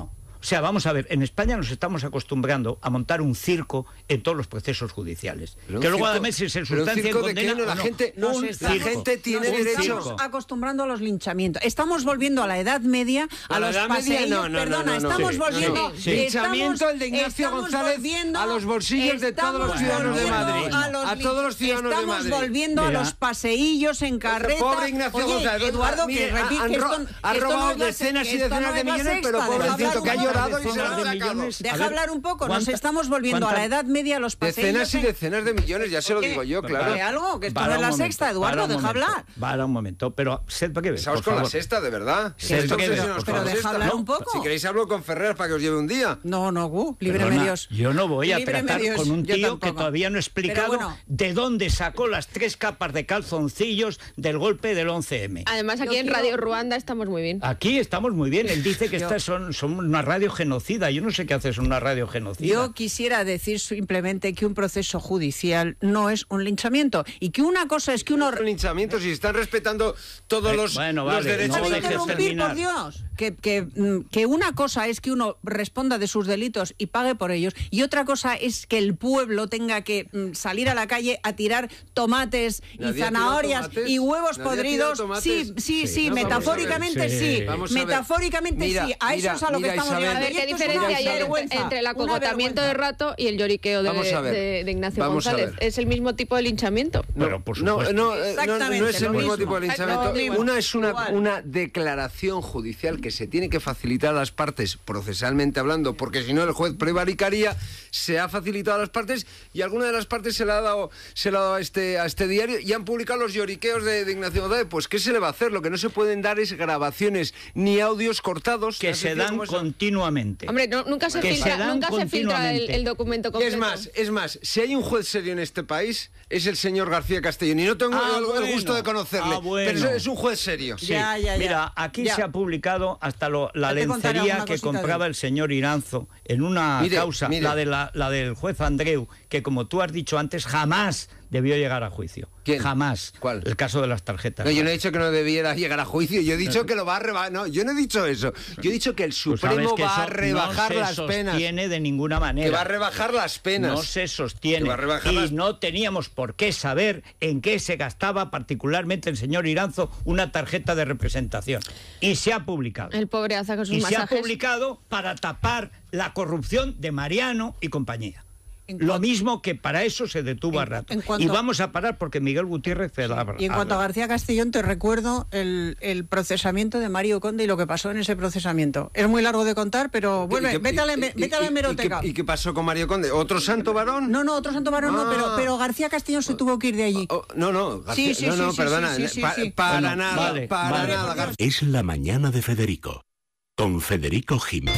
O sea, vamos a ver, en España nos estamos acostumbrando a montar un circo en todos los procesos judiciales. Pero que luego circo, además se sustancia en circo condena de qué, no, la o no. gente, Nos un está- la gente tiene nos derecho. Estamos acostumbrando a los linchamientos. Estamos volviendo a la Edad Media, a A la los Edad Media, paseillos. no, no, no, Perdona, no, no, estamos sí, volviendo. no, no, sí. estamos- Linchamiento el de Ignacio estamos González volviendo- a los bolsillos de todos los estamos ciudadanos de volviendo Madrid. A, los A todos los ciudadanos de estamos Madrid. volviendo Mira. a los paseillos en carreta. Pobre Ignacio Oye, González. Eduardo, Mire, que ha- repite han que ro- esto- ha esto no robado es la- decenas y esto no decenas es de la millones, sexta, pero deja pobrecito, hablar que ha un poco. llorado y se lo Decenas ha de sacado. millones. Deja A ver, hablar un poco. Nos ¿cuánta- estamos volviendo a cuánta- la Edad Media, a los paseillos. Decenas y en- decenas de millones, ya se lo ¿Qué? digo yo, Pero claro. que algo, que esto Para no es un la momento, sexta, para Eduardo, un deja momento, hablar. Para un momento, pero sed breve, Estamos por con la favor. sexta, de verdad. Sí, Esto breve, obsesionados por con favor. la Deja sexta. hablar No, un poco. Si queréis hablo con Ferrer para que os lleve un día. No, no, Gu, líbreme Perdona, Dios. yo no voy a Líbreme tratar Dios, con un yo tío tampoco. que todavía no ha explicado Pero bueno. de dónde sacó las tres capas de calzoncillos del golpe del once eme. Además, aquí Yo en quiero- Radio Ruanda estamos muy bien. Aquí estamos muy bien. Él dice que Yo- estas son, son una radio genocida. Yo no sé qué haces en una radio genocida. Yo quisiera decir simplemente que un proceso judicial no es un linchamiento y que una cosa es que uno... Los linchamientos, si están respetando todos Eh, los, bueno, los vale, derechos. no Déjame dejes interrumpir, terminar. por Dios. Que, que, mm, que una cosa es que uno responda de sus delitos y pague por ellos y otra cosa es que el pueblo tenga que mm, salir a la calle a tirar tomates y Nadie ha tirado zanahorias tomates. y huevos Nadie ha tirado podridos. tomates. Sí, sí, sí, Sí. No, vamos a ver. metafóricamente Sí. sí. Vamos a ver. Metafóricamente Mira, sí. A eso mira, es a lo que mira, estamos Isabel. llegando. A ver, Y ¿qué esto es diferencia una hay vergüenza, entre el una acogotamiento de vergüenza. rato y el lloriqueo de, Vamos a ver. de- de Ignacio Vamos a González? ver. ¿Es el mismo tipo de linchamiento? No, Pero, por no, supuesto. no, eh, no, no Exactamente es el lo mismo mismo. tipo de linchamiento. Lo mismo. Una es una, Igual. una declaración judicial que se tiene que facilitar a las partes procesalmente hablando, porque si no el juez prevaricaría. Se ha facilitado a las partes y alguna de las partes se la ha dado, se la ha dado a, este, a este diario y han publicado los lloriqueos de, de Ignacio González. Pues ¿qué se le va a hacer? Lo que no se pueden dar es grabaciones ni audios cortados. que ¿Has se sentido dan cómo eso? continuamente. Hombre, no- nunca se Que se filtra, dan nunca se filtra el, continuamente. el documento Y completo. es más, es más, si hay un juez serio en este país, es el señor García Castellón. Y no tengo Ah, el, el bueno. gusto de conocerle, Ah, bueno. pero es un juez serio. Sí. Ya, ya, ya. Mira, aquí Ya. se ha publicado hasta lo- la Ya te contaré lencería alguna que cosita de compraba él. el señor Iranzo en una Mire, causa, mire. La, de la, la del juez Andreu, que como tú has dicho antes, jamás debió llegar a juicio. ¿Quién? Jamás. ¿Cuál? El caso de las tarjetas. No, yo no he dicho que no debiera llegar a juicio, yo he dicho que lo va a rebajar. No, yo no he dicho eso. Yo he dicho que el Tú sabes Supremo que va a eso rebajar no las se penas. sostiene de ninguna manera. Que va a rebajar las penas. No se sostiene. Que va a rebajar Y las- no teníamos por qué saber en qué se gastaba particularmente el señor Iranzo una tarjeta de representación. Y se ha publicado. El pobre hace con sus Y se ha masajes. publicado para tapar la corrupción de Mariano y compañía. En Lo cuan- mismo que para eso se detuvo En- a rato. en cuanto- Y vamos a parar porque Miguel Gutiérrez te la habla. Y en cuanto a García Castellón, te recuerdo el, el procesamiento de Mario Conde y lo que pasó en ese procesamiento. Es muy largo de contar, pero vuelve, ¿Y qué- vete a la, y- vete a y- la y- hemeroteca. ¿Y qué, y qué pasó con Mario Conde? ¿Otro santo varón? No, no, otro santo varón no, Ah. pero, pero García Castellón se tuvo que ir de allí. Oh, no, no, García, Sí, sí, no, sí, no, sí, perdona, sí, sí, pa- sí. para Bueno, nada, vale, para vale. nada, García. Es la mañana de Federico, con Federico Jiménez.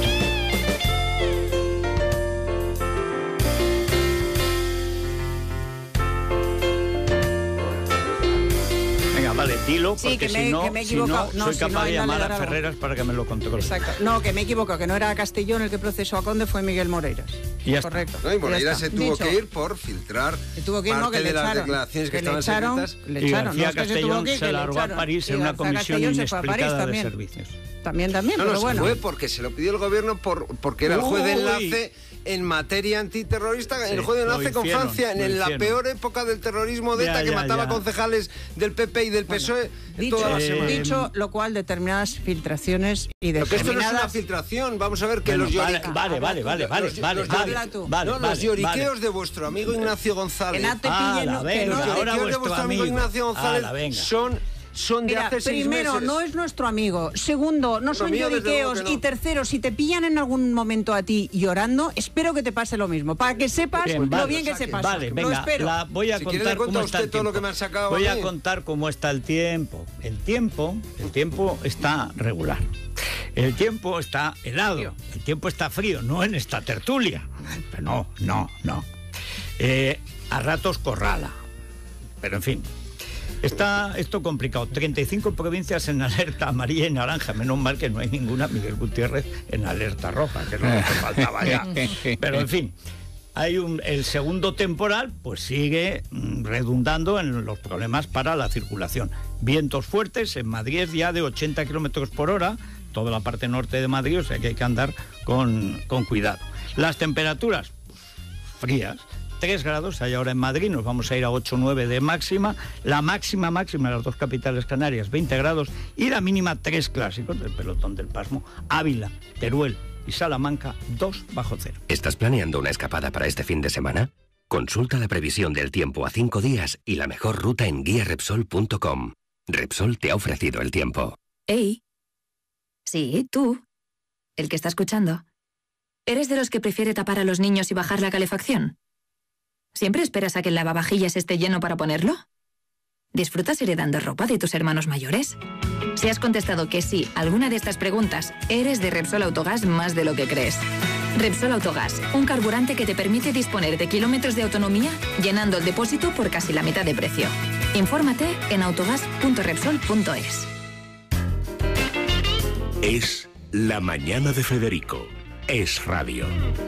Venga, vale, dilo, Sí, porque que me- si no, que me he si no, equivocado. No, soy si capaz no, de hay, dale, llamar dale a algo. Ferreras para que me lo controle. Exacto. No, que me equivoco, que no era Castellón el que procesó a Conde, fue Miguel Moreiras. Y ya está. Correcto. No, y Moreira Ya se está. tuvo Dicho. que ir por filtrar Se tuvo que ir, no, parte que le de las echaron. declaraciones que, Que le estaban echaron, secretas. le Y echaron. García No es que se tuvo Castellón que ir, se que le largó a echaron. París Y en una García comisión Castellón se fue a París inexplicada de también. servicios. También, también, No, pero no, bueno. se fue porque se lo pidió el gobierno por, porque era el juez de Uy. enlace en materia antiterrorista, Sí, el juez de lo enlace con hicieron, Francia, lo en la hicieron. peor época del terrorismo de Ya, ETA, que ya, mataba ya. concejales del P P y del P S O E Dicho, toda la Eh, semana. dicho lo cual, determinadas filtraciones y Pero que esto no es una determinadas... filtración, vamos a ver que Bueno, los vale, lloriqueos... vale, vale, vale, vale, Los- vale, los vale, Habla tú. vale, no, vale, los lloriqueos vale. de vuestro amigo Ignacio González. Que no te Ah, pillen, la no, que venga, no- Los ahora lloriqueos de vuestro vuestro amigo amigo. Ignacio González Ala, venga. son, son de Mira, hace seis primero, meses. no es nuestro amigo. Segundo, no son mío, desde luego lloriqueos. que no. Y tercero, si te pillan en algún momento a ti llorando, espero que te pase lo mismo. Para que sepas Bien, lo vale. bien que se pasa. Vale, Lo venga, espero. la- voy a Si quiere, contar le cuenta cómo a está usted el todo lo tiempo. que me han sacado Voy a a mí. contar cómo está el tiempo. El tiempo, el tiempo está regular. El tiempo está helado. El tiempo está frío, no en esta tertulia. Pero no, no, no. Eh, a ratos corrala. Pero en fin. Está esto complicado. treinta y cinco provincias en alerta amarilla y naranja. Menos mal que no hay ninguna Miguel Gutiérrez en alerta roja, que es lo que faltaba ya. Pero en fin, hay un, el segundo temporal pues sigue mm, redundando en los problemas para la circulación. Vientos fuertes, en Madrid es ya de ochenta kilómetros por hora, toda la parte norte de Madrid, o sea que hay que andar con, con cuidado. Las temperaturas, frías. tres grados hay ahora en Madrid, nos vamos a ir a ocho o nueve de máxima, la máxima máxima de las dos capitales canarias, veinte grados, y la mínima tres clásicos del pelotón del pasmo, Ávila, Teruel y Salamanca, dos bajo cero. ¿Estás planeando una escapada para este fin de semana? Consulta la previsión del tiempo a cinco días y la mejor ruta en guía repsol punto com. Repsol te ha ofrecido el tiempo. Ey. Sí, tú. El que está escuchando. ¿Eres de los que prefiere tapar a los niños y bajar la calefacción? ¿Siempre esperas a que el lavavajillas esté lleno para ponerlo? ¿Disfrutas heredando ropa de tus hermanos mayores? Si has contestado que sí a alguna de estas preguntas, eres de Repsol Autogás más de lo que crees. Repsol Autogás, un carburante que te permite disponer de kilómetros de autonomía llenando el depósito por casi la mitad de precio. Infórmate en autogás punto repsol punto es. Es La Mañana de Federico. Es radio.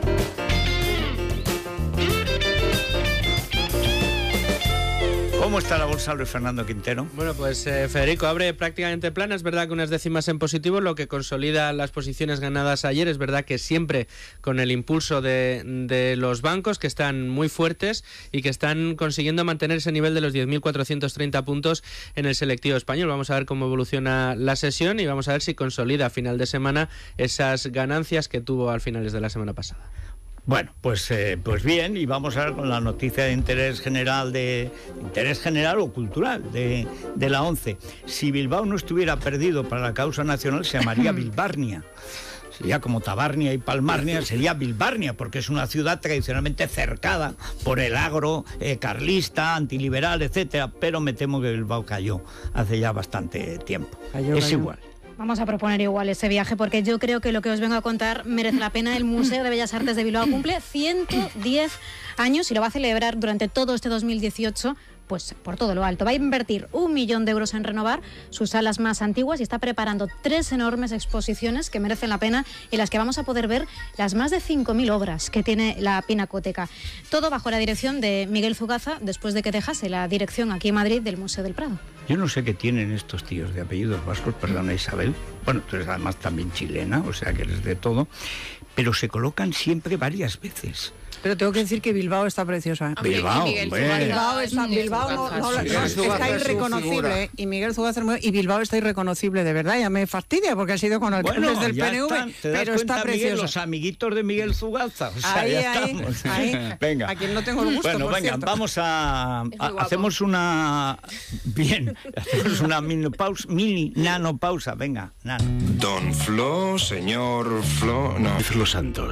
¿Cómo está la bolsa, Luis Fernando Quintero? Bueno, pues eh, Federico abre prácticamente plana. Es verdad que unas décimas en positivo, lo que consolida las posiciones ganadas ayer. Es verdad que siempre con el impulso de, de los bancos, que están muy fuertes y que están consiguiendo mantener ese nivel de los diez mil cuatrocientos treinta puntos en el selectivo español. Vamos a ver cómo evoluciona la sesión y vamos a ver si consolida a final de semana esas ganancias que tuvo al finales de la semana pasada. Bueno, pues, eh, pues bien, y vamos a ver con la noticia de interés general, de interés general o cultural de, de la ONCE. Si Bilbao no estuviera perdido para la causa nacional, se llamaría Bilbarnia. Sería como Tabarnia y Palmarnia, sería Bilbarnia, porque es una ciudad tradicionalmente cercada por el agro eh, carlista, antiliberal, etcétera, pero me temo que Bilbao cayó hace ya bastante tiempo. Cayó, es cayó. igual. Vamos a proponer igual ese viaje porque yo creo que lo que os vengo a contar merece la pena. El Museo de Bellas Artes de Bilbao cumple ciento diez años y lo va a celebrar durante todo este dos mil dieciocho, pues por todo lo alto. Va a invertir un millón de euros en renovar sus salas más antiguas y está preparando tres enormes exposiciones que merecen la pena, en las que vamos a poder ver las más de cinco mil obras que tiene la Pinacoteca. Todo bajo la dirección de Miguel Zugaza, después de que dejase la dirección aquí en Madrid del Museo del Prado. Yo no sé qué tienen estos tíos de apellidos vascos, perdona Isabel, bueno, tú eres además también chilena, o sea que eres de todo, pero se colocan siempre varias veces. Pero tengo que decir que Bilbao está preciosa. Hombre, Bilbao, hombre. Bilbao, está, Bilbao no, no, no, no, está irreconocible. ¿eh? Y Miguel Zugaza y Bilbao está irreconocible, de verdad. Ya me fastidia porque ha sido con alcaldes bueno, del P N V, están, pero está preciosa. Miguel, los amiguitos de Miguel Zugaza. O sea, ahí, ya ahí, estamos. ahí. Venga. A quien no tengo el gusto, Bueno, por venga, cierto. vamos a, a hacemos una bien, hacemos una mini pausa, mini nano pausa, venga, nano. Don Flo, señor Flo, no. Los Santos.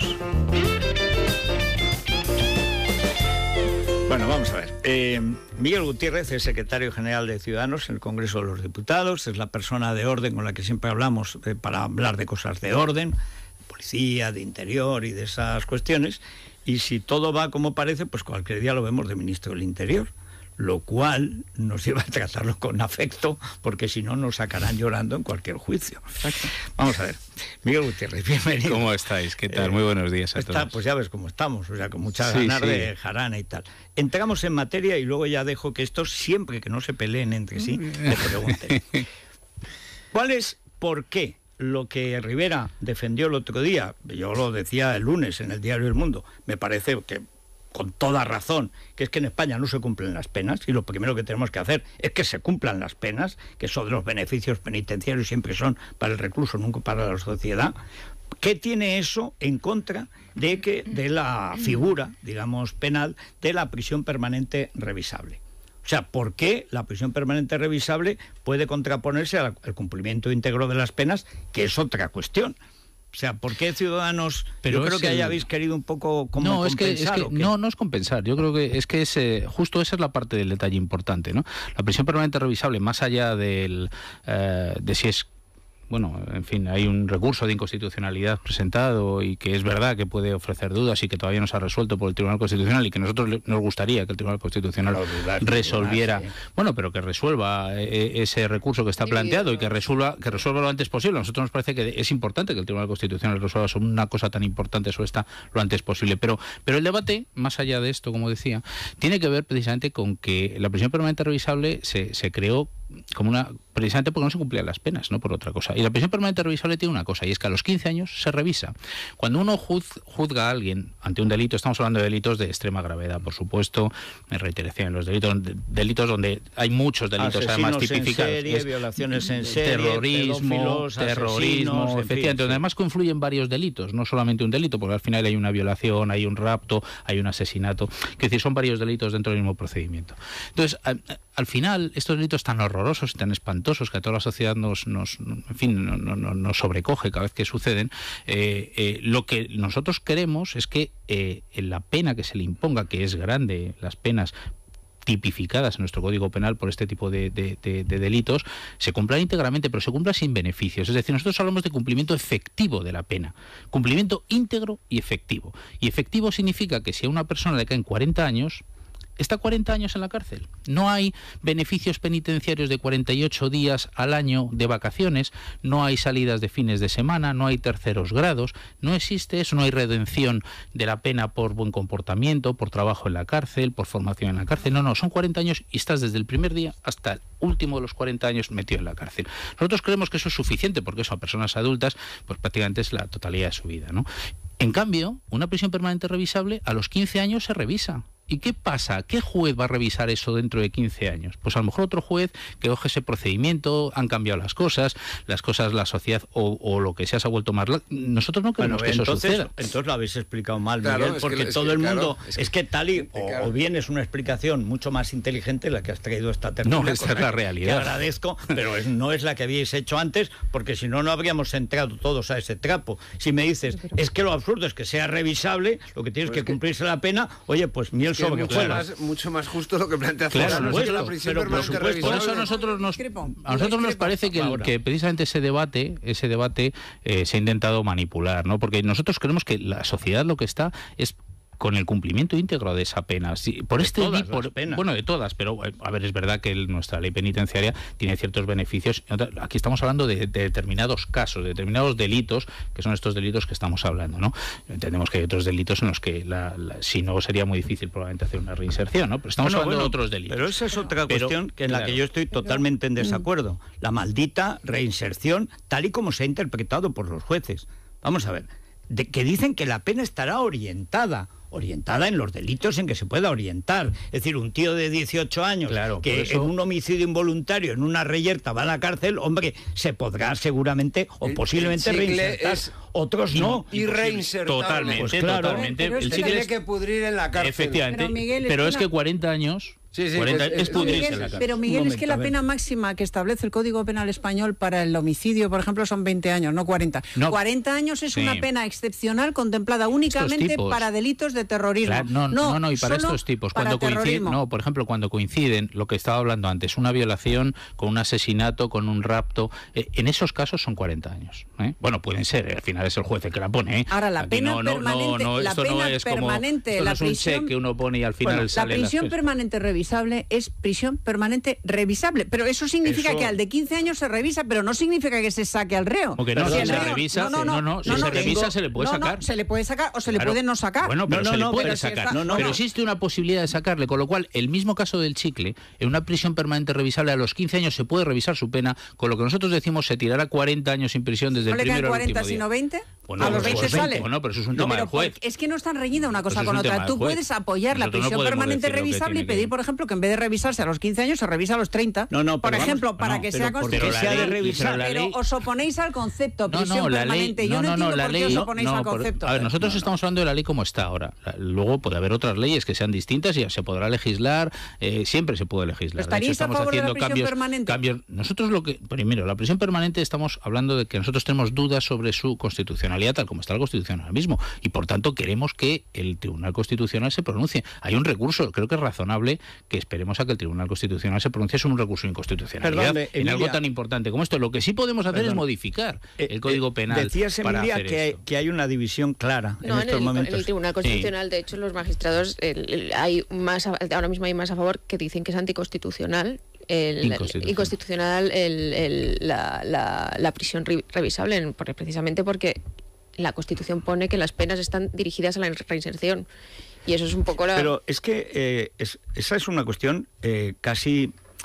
Bueno, vamos a ver. Eh, Miguel Gutiérrez es secretario general de Ciudadanos en el Congreso de los Diputados, es la persona de orden con la que siempre hablamos eh, para hablar de cosas de orden, policía, de interior y de esas cuestiones, y si todo va como parece, pues cualquier día lo vemos de ministro del Interior, lo cual nos lleva a tratarlo con afecto, porque si no nos sacarán llorando en cualquier juicio. Exacto. Vamos a ver. Miguel Gutiérrez, bienvenido. ¿Cómo estáis? ¿Qué tal? Eh, Muy buenos días a está, todos. Pues ya ves cómo estamos, o sea, con muchas sí, ganas sí. de jarana y tal. Entramos en materia y luego ya dejo que estos, siempre que no se peleen entre sí, me pregunten. ¿Cuál es, por qué, lo que Rivera defendió el otro día? Yo lo decía el lunes en el diario El Mundo, me parece que con toda razón, que es que en España no se cumplen las penas y lo primero que tenemos que hacer es que se cumplan las penas, que eso de los beneficios penitenciarios siempre son para el recluso, nunca para la sociedad. ¿Qué tiene eso en contra de que de la figura, digamos, penal de la prisión permanente revisable? O sea, ¿por qué la prisión permanente revisable puede contraponerse al, al cumplimiento íntegro de las penas, que es otra cuestión? O sea, ¿por qué Ciudadanos? Pero yo creo que el... hayáis querido un poco como no, compensar. Es que, es que, no, no es compensar. Yo creo que es que es eh, justo esa es la parte del detalle importante, ¿no? La prisión permanente revisable, más allá del eh, de si es bueno, en fin, hay un recurso de inconstitucionalidad presentado y que es verdad que puede ofrecer dudas y que todavía no se ha resuelto por el Tribunal Constitucional y que nosotros nos gustaría que el Tribunal Constitucional resolviera, sí. bueno, pero que resuelva eh, ese recurso que está planteado y que resuelva que resuelva lo antes posible. A nosotros nos parece que es importante que el Tribunal Constitucional resuelva sobre una cosa tan importante sobre esta lo antes posible, pero pero el debate, más allá de esto, como decía, tiene que ver precisamente con que la prisión permanente revisable se, se creó como una precisamente porque no se cumplían las penas, no por otra cosa. Y la prisión permanente revisable tiene una cosa, y es que a los quince años se revisa. Cuando uno juz, juzga a alguien ante un delito, estamos hablando de delitos de extrema gravedad, por supuesto, en reiteración, los delitos, delitos donde hay muchos delitos asesinos además tipificados. En serie, violaciones en serie, terrorismo, terrorismo, efectivamente, donde además confluyen varios delitos, no solamente un delito, porque al final hay una violación, hay un rapto, hay un asesinato, es decir, son varios delitos dentro del mismo procedimiento. Entonces, al, al final, estos delitos tan horrorosos y tan espantosos que a toda la sociedad nos, nos en fin, nos, nos, nos sobrecoge cada vez que suceden, eh, eh, lo que nosotros queremos es que eh, la pena que se le imponga, que es grande, las penas tipificadas en nuestro Código Penal por este tipo de, de, de, de delitos, se cumplan íntegramente, pero se cumplan sin beneficios. Es decir, nosotros hablamos de cumplimiento efectivo de la pena, cumplimiento íntegro y efectivo. Y efectivo significa que si a una persona le caen cuarenta años, está cuarenta años en la cárcel. No hay beneficios penitenciarios de cuarenta y ocho días al año de vacaciones, no hay salidas de fines de semana, no hay terceros grados, no existe eso, no hay redención de la pena por buen comportamiento, por trabajo en la cárcel, por formación en la cárcel. No, no, son cuarenta años y estás desde el primer día hasta el último de los cuarenta años metido en la cárcel. Nosotros creemos que eso es suficiente porque eso a personas adultas pues prácticamente es la totalidad de su vida, ¿no? En cambio, una prisión permanente revisable a los quince años se revisa. ¿Y qué pasa? ¿Qué juez va a revisar eso dentro de quince años? Pues a lo mejor otro juez que coge ese procedimiento, han cambiado las cosas, las cosas, la sociedad o, o lo que sea se ha vuelto más... Nosotros no queremos bueno, que entonces, eso suceda. Entonces lo habéis explicado mal, claro, Miguel, porque que, todo que, el mundo... Claro, es, que, es que tal y... O, claro. o bien es una explicación mucho más inteligente la que has traído esta tertulia. No, esa es la realidad. Que agradezco, pero es, no es la que habíais hecho antes, porque si no, no habríamos entrado todos a ese trapo. Si me dices, es que lo absurdo es que sea revisable, lo que tienes pues que, que cumplirse la pena, oye, pues miel sobre hojuelas. Mucho más justo lo que plantea claro, no, bueno, la prisión pero, permanente por, supuesto, por eso a nosotros nos, a nosotros nos parece que, el, que precisamente ese debate ese debate eh, se ha intentado manipular, ¿no? Porque nosotros creemos que la sociedad lo que está es con el cumplimiento íntegro de esa pena. Sí, por de este todas por, las penas. Bueno, de todas, pero a ver, es verdad que el, nuestra ley penitenciaria tiene ciertos beneficios. Aquí estamos hablando de, de determinados casos, de determinados delitos, que son estos delitos que estamos hablando, ¿no? Entendemos que hay otros delitos en los que, la, la, si no, sería muy difícil probablemente hacer una reinserción, ¿no? Pero estamos bueno, hablando bueno, de otros delitos. Pero esa es otra pero, cuestión que en claro. la que yo estoy totalmente en desacuerdo. La maldita reinserción, tal y como se ha interpretado por los jueces. Vamos a ver, de, que dicen que la pena estará orientada orientada en los delitos en que se pueda orientar. Es decir, un tío de dieciocho años claro, que eso... en un homicidio involuntario, en una reyerta, va a la cárcel, hombre, se podrá seguramente o el, posiblemente el reinsertar. Es... Otros no. Y reinsertar. Totalmente, pues claro, totalmente. Pero el chicle tiene es... que pudrir en la cárcel. Efectivamente. Pero, Miguel, es, pero que, es que cuarenta años... Sí, sí, cuarenta, es, es pudrirse Miguel, en la cárcel. Pero Miguel, momento, es que la pena máxima que establece el Código Penal Español para el homicidio, por ejemplo, son veinte años, no cuarenta. No, cuarenta años es sí. una pena excepcional contemplada únicamente para delitos de terrorismo. Claro, no, no, no, no, y para estos tipos. Cuando coinciden, no, por ejemplo, cuando coinciden, lo que estaba hablando antes, una violación con un asesinato, con un rapto, eh, en esos casos son cuarenta años. ¿eh? Bueno, pueden ser, al final es el juez el que la pone. ¿eh? Ahora, la Aquí pena no, no, permanente, no, no, la esto pena no es permanente, como, esto la no es un prisión, cheque que uno pone y al final bueno, sale la prisión las permanente revisable es prisión permanente revisable, pero eso significa eso... que al de quince años se revisa, pero no significa que se saque al reo. Porque no, si si se reo, revisa, no, no, no, no, si no, se revisa tengo, se le puede no, sacar. No, se le puede sacar o se claro. le puede no sacar. Bueno, pero no, se no, le puede pero sacar. Si está, pero existe una posibilidad de sacarle, con lo cual el mismo caso del chicle, en una prisión permanente revisable a los quince años se puede revisar su pena, con lo que nosotros decimos se tirará cuarenta años sin prisión desde ¿No el primero al último día. ¿No le quedan cuarenta sino veinte? Bueno, a los veinte pues sale. Bueno, pero eso es un no, tema del juez. Es que no están reñidas una cosa pues con otra. Tú puedes apoyar Nosotros la prisión no permanente revisable y pedir, que... por ejemplo, que en vez de revisarse a los quince años se revisa a los treinta. No, no, por ejemplo, vamos, para no, que pero sea constitucional de revisar. Pero ley... os oponéis al concepto no, prisión no, la permanente. ley, Yo no, no, entiendo no, la por ley, qué os oponéis no, al por, concepto. A ver, nosotros no, estamos hablando de la ley como está ahora. Luego puede haber otras leyes que sean distintas y se podrá legislar. Eh, siempre se puede legislar. ¿Estaríais de hecho, estamos a favor haciendo de la prisión cambios, permanente? cambios. Nosotros lo que primero, la prisión permanente estamos hablando de que nosotros tenemos dudas sobre su constitucionalidad tal como está la Constitución ahora mismo y por tanto queremos que el Tribunal Constitucional se pronuncie. Hay un recurso, creo que es razonable que esperemos a que el Tribunal Constitucional se pronuncie sobre un recurso de inconstitucionalidad Perdón, en algo tan importante como esto. Lo que sí podemos hacer Perdón. es modificar eh, el Código Penal. Decías, para Emilia, hacer que, hay, que hay una división clara no, en estos en el, momentos. En el Tribunal Constitucional, sí. de hecho, los magistrados el, el, hay más ahora mismo hay más a favor que dicen que es anticonstitucional. El, inconstitucional, inconstitucional el, el, la, la, la prisión revisable, precisamente porque la Constitución pone que las penas están dirigidas a la reinserción. Y eso es un poco la... Pero es que eh, es, esa es una cuestión eh, casi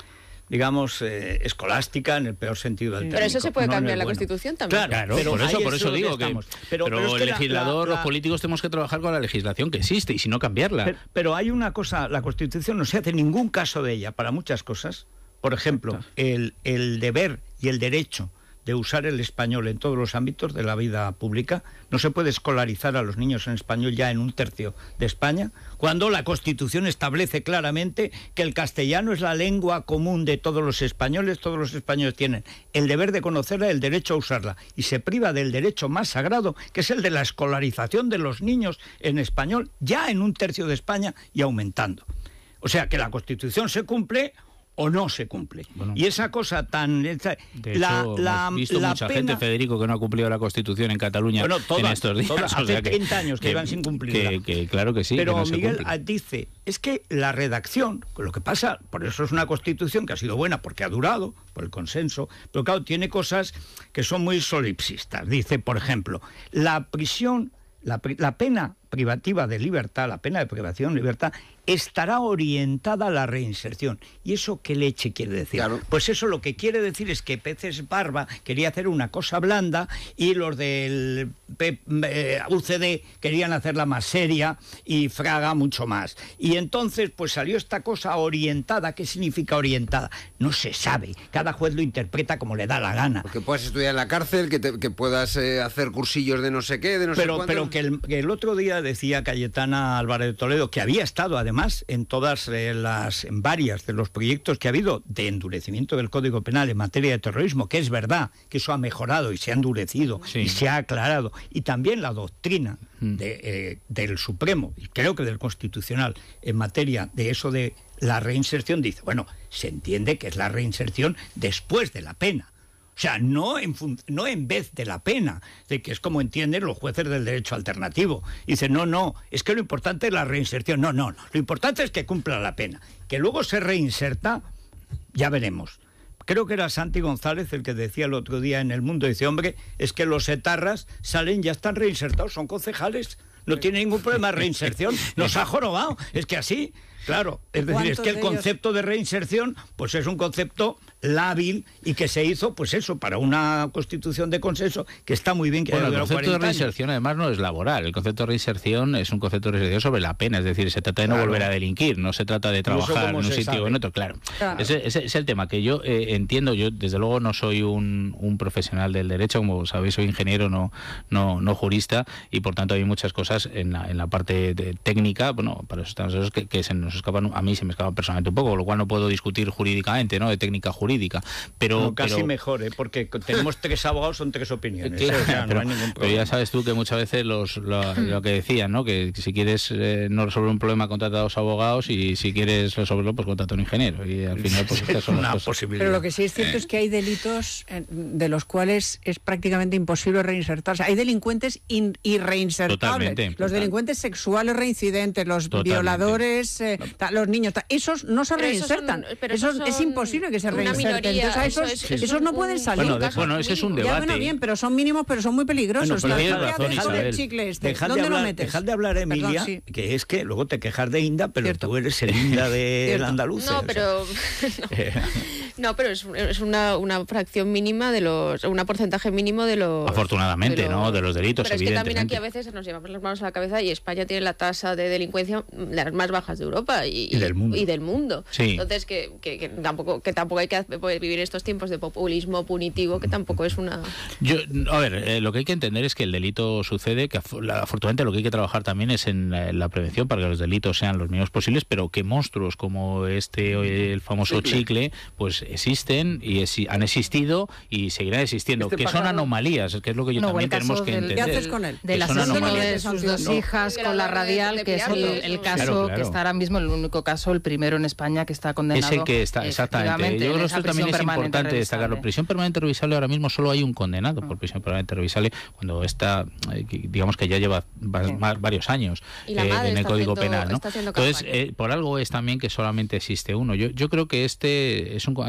digamos, eh, escolástica en el peor sentido del término. Pero eso se puede no cambiar en la bueno. Constitución también. Claro, pero por eso, ahí por es eso donde digo que estamos. pero, Pero- pero es el que la- legislador, la- los políticos tenemos que trabajar con la legislación que existe y si no cambiarla. Pero, pero hay una cosa, la Constitución no se hace ningún caso de ella para muchas cosas. Por ejemplo, el, el deber y el derecho de usar el español en todos los ámbitos de la vida pública. No se puede escolarizar a los niños en español ya en un tercio de España, cuando la Constitución establece claramente que el castellano es la lengua común de todos los españoles. Todos los españoles tienen el deber de conocerla y el derecho a usarla, y se priva del derecho más sagrado, que es el de la escolarización de los niños en español, ya en un tercio de España y aumentando. O sea, que la Constitución se cumple o no se cumple. Bueno, y esa cosa tan... Esa, de la, hecho, la, hemos visto la mucha pena, gente, Federico, que no ha cumplido la Constitución en Cataluña bueno, todas, en estos días. todas, o hace sea que, treinta años que, que iban sin cumplirla. Que, que, claro que sí. Pero que no se Miguel cumple. dice, es que la redacción, lo que pasa, por eso es una Constitución que ha sido buena, porque ha durado, por el consenso, pero claro, tiene cosas que son muy solipsistas. Dice, por ejemplo, la prisión, la, la pena privativa de libertad, la pena de privación de libertad, estará orientada a la reinserción. ¿Y eso qué leche quiere decir? Claro. Pues eso lo que quiere decir es que Peces Barba quería hacer una cosa blanda y los del P, eh, U C D querían hacerla más seria y Fraga mucho más. Y entonces pues salió esta cosa orientada. ¿Qué significa orientada? No se sabe. Cada juez lo interpreta como le da la gana. Que puedas estudiar en la cárcel, que, te, que puedas eh, hacer cursillos de no sé qué, de no pero, sé cuánto. Pero que el, que el otro día decía Cayetana Álvarez de Toledo, que había estado además en todas eh, las, en varias de los proyectos que ha habido de endurecimiento del Código Penal en materia de terrorismo, que es verdad que eso ha mejorado y se ha endurecido sí. y se ha aclarado, y también la doctrina mm. de, eh, del Supremo, y creo que del Constitucional, en materia de eso de la reinserción, dice, bueno, se entiende que es la reinserción después de la pena. O sea, no en, no en vez de la pena, de que es como entienden los jueces del derecho alternativo. Dicen, no, no, es que lo importante es la reinserción. No, no, no, lo importante es que cumpla la pena. Que luego se reinserta, ya veremos. Creo que era Santi González el que decía el otro día en El Mundo, dice, hombre, es que los etarras salen, ya están reinsertados, son concejales, no tienen ningún problema de reinserción, nos ha jorobado, es que así... Claro, es decir, es que el concepto de reinserción pues es un concepto lábil y que se hizo, pues eso, para una constitución de consenso que está muy bien que bueno, haya el concepto de reinserción años. Además no es laboral, el concepto de reinserción es un concepto de reinserción sobre la pena, es decir, se trata de no claro. volver a delinquir, no se trata de trabajar en un sitio sabe. o en otro, claro. claro. Ese, ese es el tema que yo eh, entiendo, yo desde luego no soy un, un profesional del derecho, como sabéis soy ingeniero, no, no, no jurista, y por tanto hay muchas cosas en la, en la parte de técnica, bueno, para eso estamos nosotros que, que se nos escapan, a mí se me escapan personalmente un poco, con lo cual no puedo discutir jurídicamente, ¿no? De técnica jurídica, pero... No, casi pero... mejor, ¿eh? Porque tenemos tres abogados, son tres opiniones, claro, ¿eh? O sea, pero, no hay ningún pero ya sabes tú que muchas veces los, lo, lo que decían, ¿no? Que si quieres eh, no resolver un problema, contrata a dos abogados, y si quieres resolverlo, pues contrata a un ingeniero, y al final pues estas son las cosas. Pero lo que sí es cierto es que hay delitos de los cuales es prácticamente imposible reinsertarse. Hay delincuentes in, irreinsertables. Totalmente, los total. delincuentes sexuales reincidentes, los Totalmente. violadores, eh, los niños, esos no se pero reinsertan. Esos, son, pero esos, esos es imposible que se reinserten. Minoría, Entonces, a esos, eso es, esos no pueden salir. Bueno, de, bueno ese es un debate. Ya, bueno, bien, pero son mínimos, pero son muy peligrosos. Bueno, pero razón, dejad, el chicle este. Dejad ¿Dónde de hablar, lo metes? Dejad de hablar, Emilia, Perdón, sí. que es que luego te quejas de Inda, pero Cierto. tú eres el Inda del andaluz. No, pero... no. no, pero es, es una, una fracción mínima de los... un porcentaje mínimo de los... Afortunadamente, de los, ¿no? De los delitos, pero evidentemente. Pero es que también aquí a veces nos llevamos las manos a la cabeza y España tiene la tasa de delincuencia de las más bajas de Europa y, y del mundo. Y del mundo. Sí. Entonces, que, que, que, tampoco, que tampoco hay que vivir estos tiempos de populismo punitivo, que tampoco es una... Yo, a ver, eh, lo que hay que entender es que el delito sucede, que afortunadamente lo que hay que trabajar también es en la, la prevención para que los delitos sean los mínimos posibles, pero que monstruos como este, el famoso chicle, chicle pues existen y es, han existido y seguirán existiendo, este que pasado. son anomalías, que es lo que yo no, también tenemos que del, entender. ¿Qué haces con él? Del asesino de sus dos no. hijas con la radial, de, de que es el, el caso claro, claro. que está ahora mismo, el único caso, el primero en España que está condenado. Es el que está, exactamente. Yo creo que esto también es importante destacarlo. Prisión permanente revisable ahora mismo solo hay un condenado por prisión permanente revisable cuando está, digamos que ya lleva sí. varios años eh, en el Código haciendo, Penal, ¿no? Entonces, eh, por algo es también que solamente existe uno. Yo, yo creo que este es un,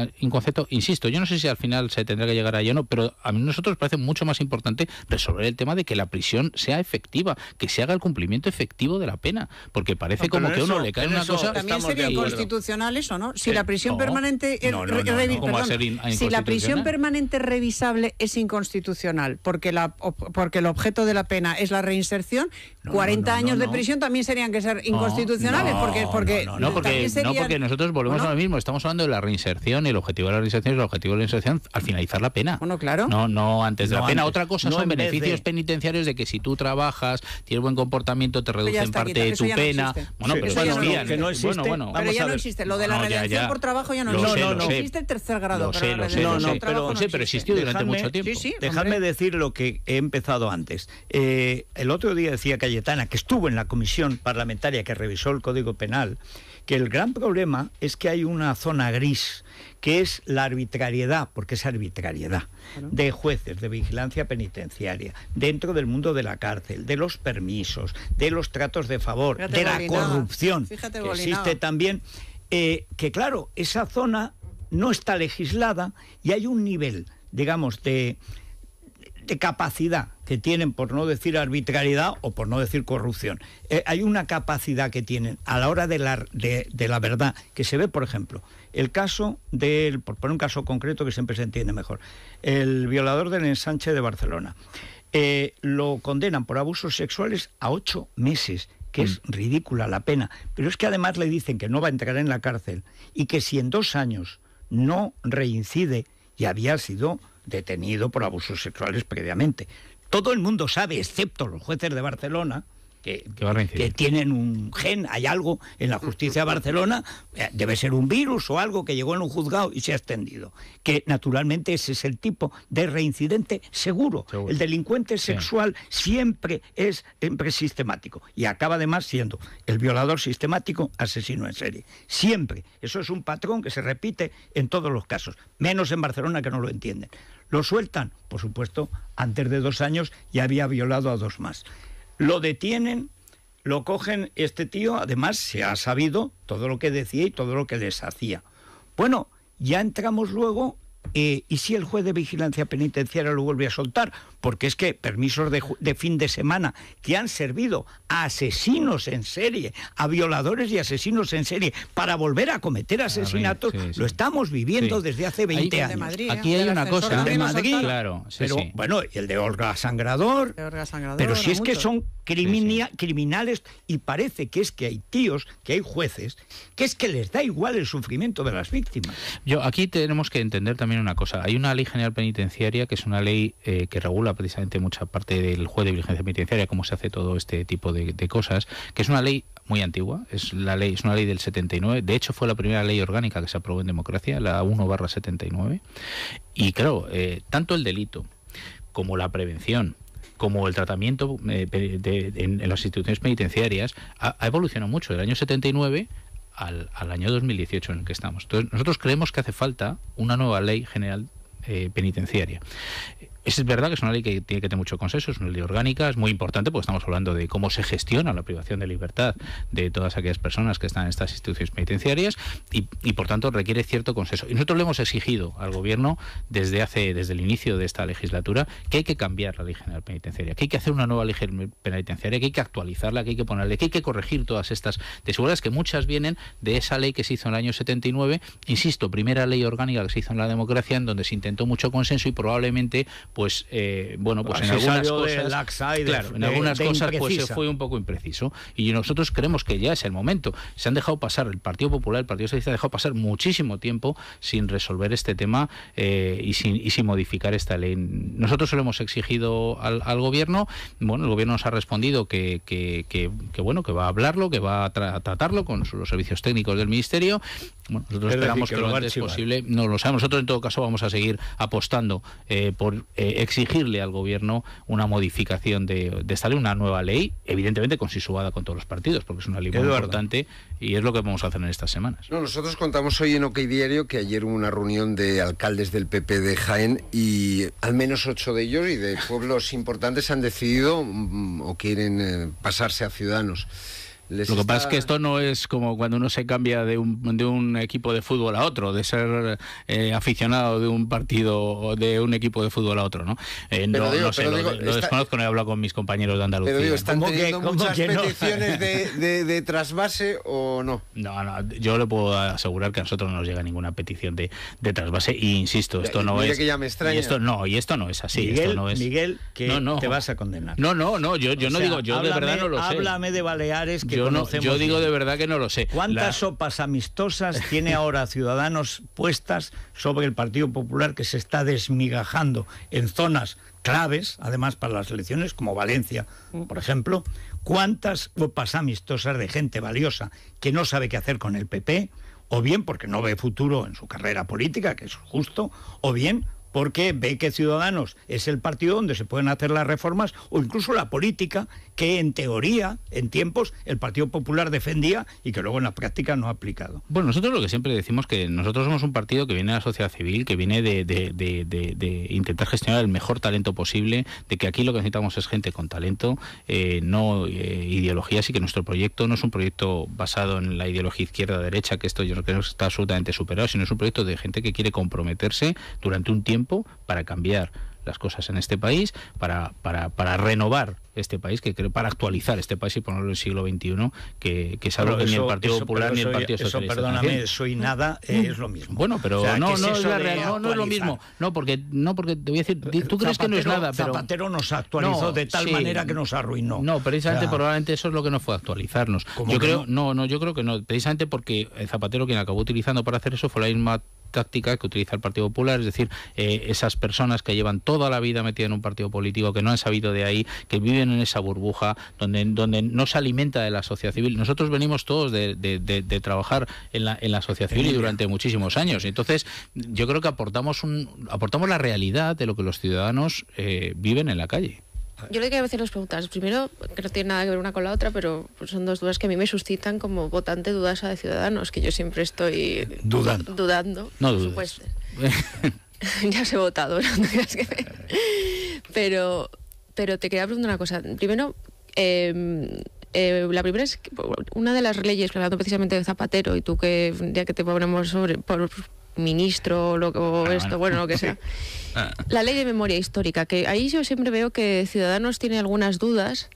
inconcepto. Insisto, yo no sé si al final se tendrá que llegar a ello o no, pero a nosotros nos parece mucho más importante resolver el tema de que la prisión sea efectiva, que se haga el cumplimiento efectivo de la pena, porque parece no, como que a uno le cae una cosa... También sería inconstitucional eso, ¿no? Si eh, la prisión no, permanente es no, no, no, revi- no, ¿cómo va a ser in- si la prisión permanente revisable es inconstitucional porque la porque el objeto de la pena es la reinserción, no, cuarenta no, no, años no, no. de prisión también serían que ser inconstitucionales no, porque porque no, no, no, porque, serían... no porque nosotros volvemos bueno, a lo mismo, estamos hablando de la reinserción y el objetivo de la reinserción es el objetivo de la reinserción al finalizar la pena. Bueno, claro. No, no antes de no la pena. Antes. Otra cosa no son beneficios de... penitenciarios de que si tú trabajas, tienes buen comportamiento, te reducen parte quita, de tu pena. No bueno, sí, pero eso bueno, ya no, que no existe. Bueno, bueno, pero ya no existe. Lo de la no, redención ya, ya. por trabajo ya no existe. No, no, existe el tercer grado. Lo sé, lo sé, no, no, no, pero, no sé, pero existió durante dejadme, mucho tiempo. Sí, sí, Dejadme decir lo que he empezado antes. Eh, el otro día decía Cayetana, que estuvo en la comisión parlamentaria que revisó el Código Penal, que el gran problema es que hay una zona gris, que es la arbitrariedad, porque es arbitrariedad, claro. de jueces, de vigilancia penitenciaria, dentro del mundo de la cárcel, de los permisos, de los tratos de favor, Fíjate de la bolinada. corrupción, Fíjate que bolinada. existe también, eh, que claro, esa zona no está legislada y hay un nivel, digamos, de... de capacidad que tienen, por no decir arbitrariedad o por no decir corrupción. Eh, hay una capacidad que tienen a la hora de la, de, de la verdad, que se ve, por ejemplo, el caso del, por poner un caso concreto que siempre se entiende mejor, el violador del ensanche de Barcelona. Eh, lo condenan por abusos sexuales a ocho meses, que es ridícula la pena, pero es que además le dicen que no va a entrar en la cárcel y que si en dos años no reincide, y había sido detenido por abusos sexuales previamente. Todo el mundo sabe, excepto los jueces de Barcelona, que, que tienen un gen, hay algo en la justicia de Barcelona, eh, debe ser un virus o algo que llegó en un juzgado y se ha extendido. Que naturalmente ese es el tipo de reincidente seguro. seguro. El delincuente sexual sí. siempre es siempre sistemático y acaba además siendo el violador sistemático, asesino en serie. Siempre. Eso es un patrón que se repite en todos los casos, menos en Barcelona que no lo entienden. Lo sueltan, por supuesto, antes de dos años ya había violado a dos más. Lo detienen, lo cogen, este tío, además se ha sabido todo lo que decía y todo lo que deshacía. Bueno, ya entramos luego, eh, ¿y si el juez de vigilancia penitenciaria lo vuelve a soltar? Porque es que permisos de, de fin de semana que han servido a asesinos en serie, a violadores y asesinos en serie, para volver a cometer asesinatos, sí, sí. lo estamos viviendo sí. desde hace veinte años. Madrid, Aquí ¿eh? hay una cosa. De Madrid, claro, sí, pero sí. bueno, y el de Olga Sangrador, de Olga Sangrador pero si es mucho. que son crimina, sí, sí. criminales y parece que es que hay tíos, que hay jueces, que es que les da igual el sufrimiento de las víctimas. Yo aquí tenemos que entender también una cosa. Hay una ley general penitenciaria que es una ley eh, que regula precisamente mucha parte del juez de vigilancia penitenciaria, cómo se hace todo este tipo de, de cosas, que es una ley muy antigua, es la ley es una ley del setenta y nueve, de hecho fue la primera ley orgánica que se aprobó en democracia, la uno barra setenta y nueve, y claro, eh, tanto el delito como la prevención, como el tratamiento eh, de, de, de, en, en las instituciones penitenciarias ha, ha evolucionado mucho del año setenta y nueve al, al año dos mil dieciocho en el que estamos. Entonces nosotros creemos que hace falta una nueva ley general eh, penitenciaria. Es verdad que es una ley que tiene que tener mucho consenso, es una ley orgánica, es muy importante porque estamos hablando de cómo se gestiona la privación de libertad de todas aquellas personas que están en estas instituciones penitenciarias y, y por tanto requiere cierto consenso. Y nosotros le hemos exigido al Gobierno desde hace desde el inicio de esta legislatura que hay que cambiar la Ley General Penitenciaria, que hay que hacer una nueva Ley Penitenciaria, que hay que actualizarla, que hay que ponerle, que hay que corregir todas estas desigualdades que muchas vienen de esa ley que se hizo en el año setenta y nueve, insisto, primera ley orgánica que se hizo en la democracia, en donde se intentó mucho consenso y probablemente pues eh, bueno pues en algunas cosas de, claro en de, algunas de cosas pues imprecisa. se fue un poco impreciso y nosotros creemos que ya es el momento. Se han dejado pasar, el Partido Popular, el Partido Socialista ha dejado pasar muchísimo tiempo sin resolver este tema eh, y sin y sin modificar esta ley. Nosotros se lo hemos exigido al, al Gobierno, bueno, el Gobierno nos ha respondido que, que, que, que bueno, que va a hablarlo, que va a, tra a tratarlo con los servicios técnicos del Ministerio. Bueno, nosotros es esperamos decir, que, que lo antes posible, no lo sabemos. Nosotros en todo caso vamos a seguir apostando eh, por eh, exigirle al Gobierno una modificación de, de esta ley, una nueva ley, evidentemente consensuada con todos los partidos, porque es una ley muy Eduardo. importante y es lo que vamos a hacer en estas semanas. No, nosotros contamos hoy en OK Diario que ayer hubo una reunión de alcaldes del P P de Jaén y al menos ocho de ellos y de pueblos importantes han decidido mm, o quieren eh, pasarse a Ciudadanos. Les Lo que está... pasa es que esto no es como cuando uno se cambia de un, de un equipo de fútbol a otro, de ser eh, aficionado de un partido o de un equipo de fútbol a otro, ¿no? Eh, no, digo, no sé, lo, digo, lo está... desconozco, no he hablado con mis compañeros de Andalucía. Pero digo, ¿están teniendo que, muchas que no? peticiones de, de, de trasvase o no? No, no, yo le puedo asegurar que a nosotros no nos llega ninguna petición de, de trasvase, e insisto, esto no Mire es... que ya me extraña. Y esto, no, y esto no es así, Miguel, esto no es... Miguel, que no, no. te vas a condenar. No, no, no, yo, yo o no sea, digo, yo háblame, de verdad no lo sé. Háblame de Baleares, que yo no, conocemos yo digo bien. de verdad que no lo sé. ¿Cuántas La... sopas amistosas tiene ahora Ciudadanos puestas sobre el Partido Popular, que se está desmigajando en zonas claves, además para las elecciones, como Valencia, por ejemplo? ¿Cuántas sopas amistosas de gente valiosa que no sabe qué hacer con el P P, o bien porque no ve futuro en su carrera política, que es justo, o bien porque ve que Ciudadanos es el partido donde se pueden hacer las reformas o incluso la política que en teoría, en tiempos, el Partido Popular defendía y que luego en la práctica no ha aplicado? Bueno, nosotros lo que siempre decimos que nosotros somos un partido que viene de la sociedad civil, que viene de, de, de, de, de intentar gestionar el mejor talento posible, de que aquí lo que necesitamos es gente con talento, eh, no eh, ideologías, y que nuestro proyecto no es un proyecto basado en la ideología izquierda-derecha, que esto yo creo que está absolutamente superado, sino es un proyecto de gente que quiere comprometerse durante un tiempo para cambiar las cosas en este país, para, para, para renovar este país, que creo, para actualizar este país y ponerlo en el siglo veintiuno, que, que es algo pero que eso, ni el Partido eso, Popular ni el eso, Partido eso, Socialista. Perdóname, soy nada, eh, es lo mismo. Bueno, pero o sea, no, es no, es la real, no, no es lo actualizar? mismo. No, porque, no, porque te voy a decir, tú Zapatero, crees que no es nada, pero... Zapatero nos actualizó no, de tal sí, manera que nos arruinó. No, precisamente, o sea, probablemente eso es lo que no fue actualizarnos. Yo creo, no? no, no, yo creo que no, precisamente porque el Zapatero, quien acabó utilizando para hacer eso, fue la misma táctica que utiliza el Partido Popular, es decir, eh, esas personas que llevan toda la vida metidas en un partido político, que no han sabido de ahí, que viven en esa burbuja donde, donde no se alimenta de la sociedad civil. Nosotros venimos todos de, de, de, de trabajar en la, en la sociedad civil y durante muchísimos años. Entonces, yo creo que aportamos un aportamos la realidad de lo que los ciudadanos eh, viven en la calle. Yo le quiero hacer dos preguntas. Primero, que no tiene nada que ver una con la otra, pero son dos dudas que a mí me suscitan como votante dudosa de Ciudadanos, que yo siempre estoy dudando. dudando no por dudes. supuesto. Ya os he votado, ¿no? pero, pero te quería preguntar una cosa. Primero, eh, eh, la primera es que una de las leyes, hablando precisamente de Zapatero, y tú que ya que te ponemos sobre... Por, ministro o, lo, o ah, esto, bueno, lo que sea. La ley de memoria histórica, que ahí yo siempre veo que Ciudadanos tiene algunas dudas.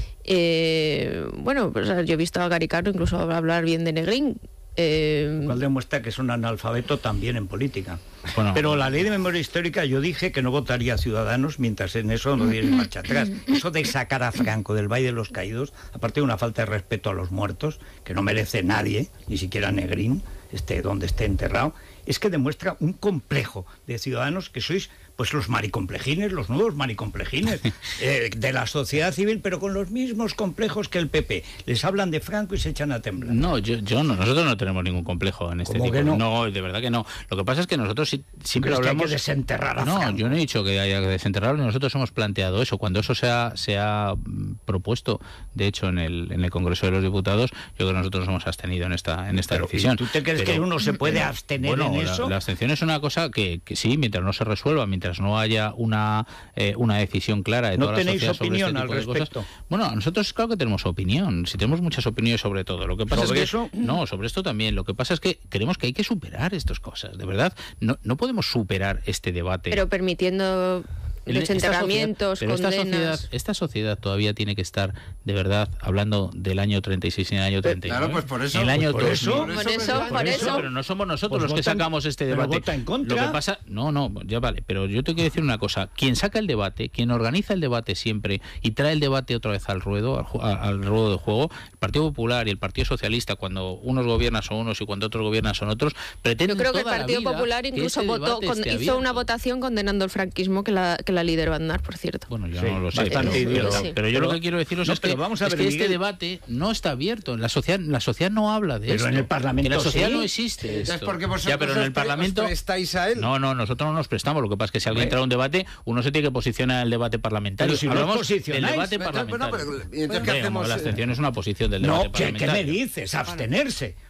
Eh, bueno, pues, yo he visto a Garicano incluso hablar bien de Negrín. Eh... Cual demuestra que es un analfabeto también en política. Bueno, pero la ley de memoria histórica, yo dije que no votaría a Ciudadanos mientras en eso no diera marcha atrás. Eso de sacar a Franco del Valle de los Caídos, aparte de una falta de respeto a los muertos, que no merece nadie, ni siquiera Negrín, esté donde esté enterrado, es que demuestra un complejo de Ciudadanos que sois pues los maricomplejines, los nuevos maricomplejines eh, de la sociedad civil, pero con los mismos complejos que el P P. Les hablan de Franco y se echan a temblar. No, yo, yo no, nosotros no tenemos ningún complejo en este ¿Cómo tipo. que no? No, de verdad que no. Lo que pasa es que nosotros si, siempre ¿Crees hablamos... que hay que desenterrar a No, Franco? yo no he dicho que haya que desenterrarlo, nosotros hemos planteado eso. Cuando eso se ha, se ha propuesto, de hecho, en el, en el Congreso de los Diputados, yo creo que nosotros nos hemos abstenido en esta, en esta pero, decisión. ¿tú te crees pero, que uno se puede abstener bueno, en la, eso? La abstención es una cosa que, que sí, mientras no se resuelva, mientras no haya una, eh, una decisión clara de ¿No toda la sociedad opinión sobre este tipo al de cosas. respecto? Bueno, nosotros claro que tenemos opinión, si tenemos muchas opiniones sobre todo. Lo que pasa ¿Sobre es que eso? no, sobre esto también. Lo que pasa es que creemos que hay que superar estas cosas, de verdad. No, no podemos superar este debate. Pero permitiendo desenterramientos, pero esta condenas... sociedad, esta sociedad todavía tiene que estar, de verdad, hablando del año treinta y seis y el año treinta y nueve. Claro, pues por eso. El año pues por dos mil. eso, por eso, por eso. Pero no somos nosotros Pues los que votan, sacamos este pero debate. vota en contra. Lo que pasa, no, no, ya vale, pero yo te quiero decir una cosa. Quien saca el debate, quien organiza el debate siempre y trae el debate otra vez al ruedo, al, al, al ruedo de juego, el Partido Popular y el Partido Socialista, cuando unos gobiernan son unos y cuando otros gobiernan son otros, pretenden Yo creo que el toda la Partido vida Popular incluso que este votó, con, esté hizo abierto. una votación condenando el franquismo que la, que la lideró Aznar, por cierto. Bueno, yo Sí, no lo sé, bastante pero, idiota. pero, pero yo Pero- lo que quiero deciros no, es que, pero vamos a es ver, que Miguel. este debate no está abierto. La sociedad, la sociedad no habla de Pero esto. en el Parlamento Que la sociedad sí. no existe Es esto. porque vosotros Ya, pero en os el pre- Parlamento os prestáis a él. No, no, nosotros no nos prestamos. Lo que pasa es que si alguien Bueno. entra a un debate, uno se tiene que posicionar en el debate parlamentario. Pero si no os Hablamos del posicionáis. debate Bueno, parlamentario. bueno, pero, ¿y entonces qué Hombre, como hacemos? la abstención es una posición del No, debate ¿qué, ¿qué me parlamentario. dices? Abstenerse.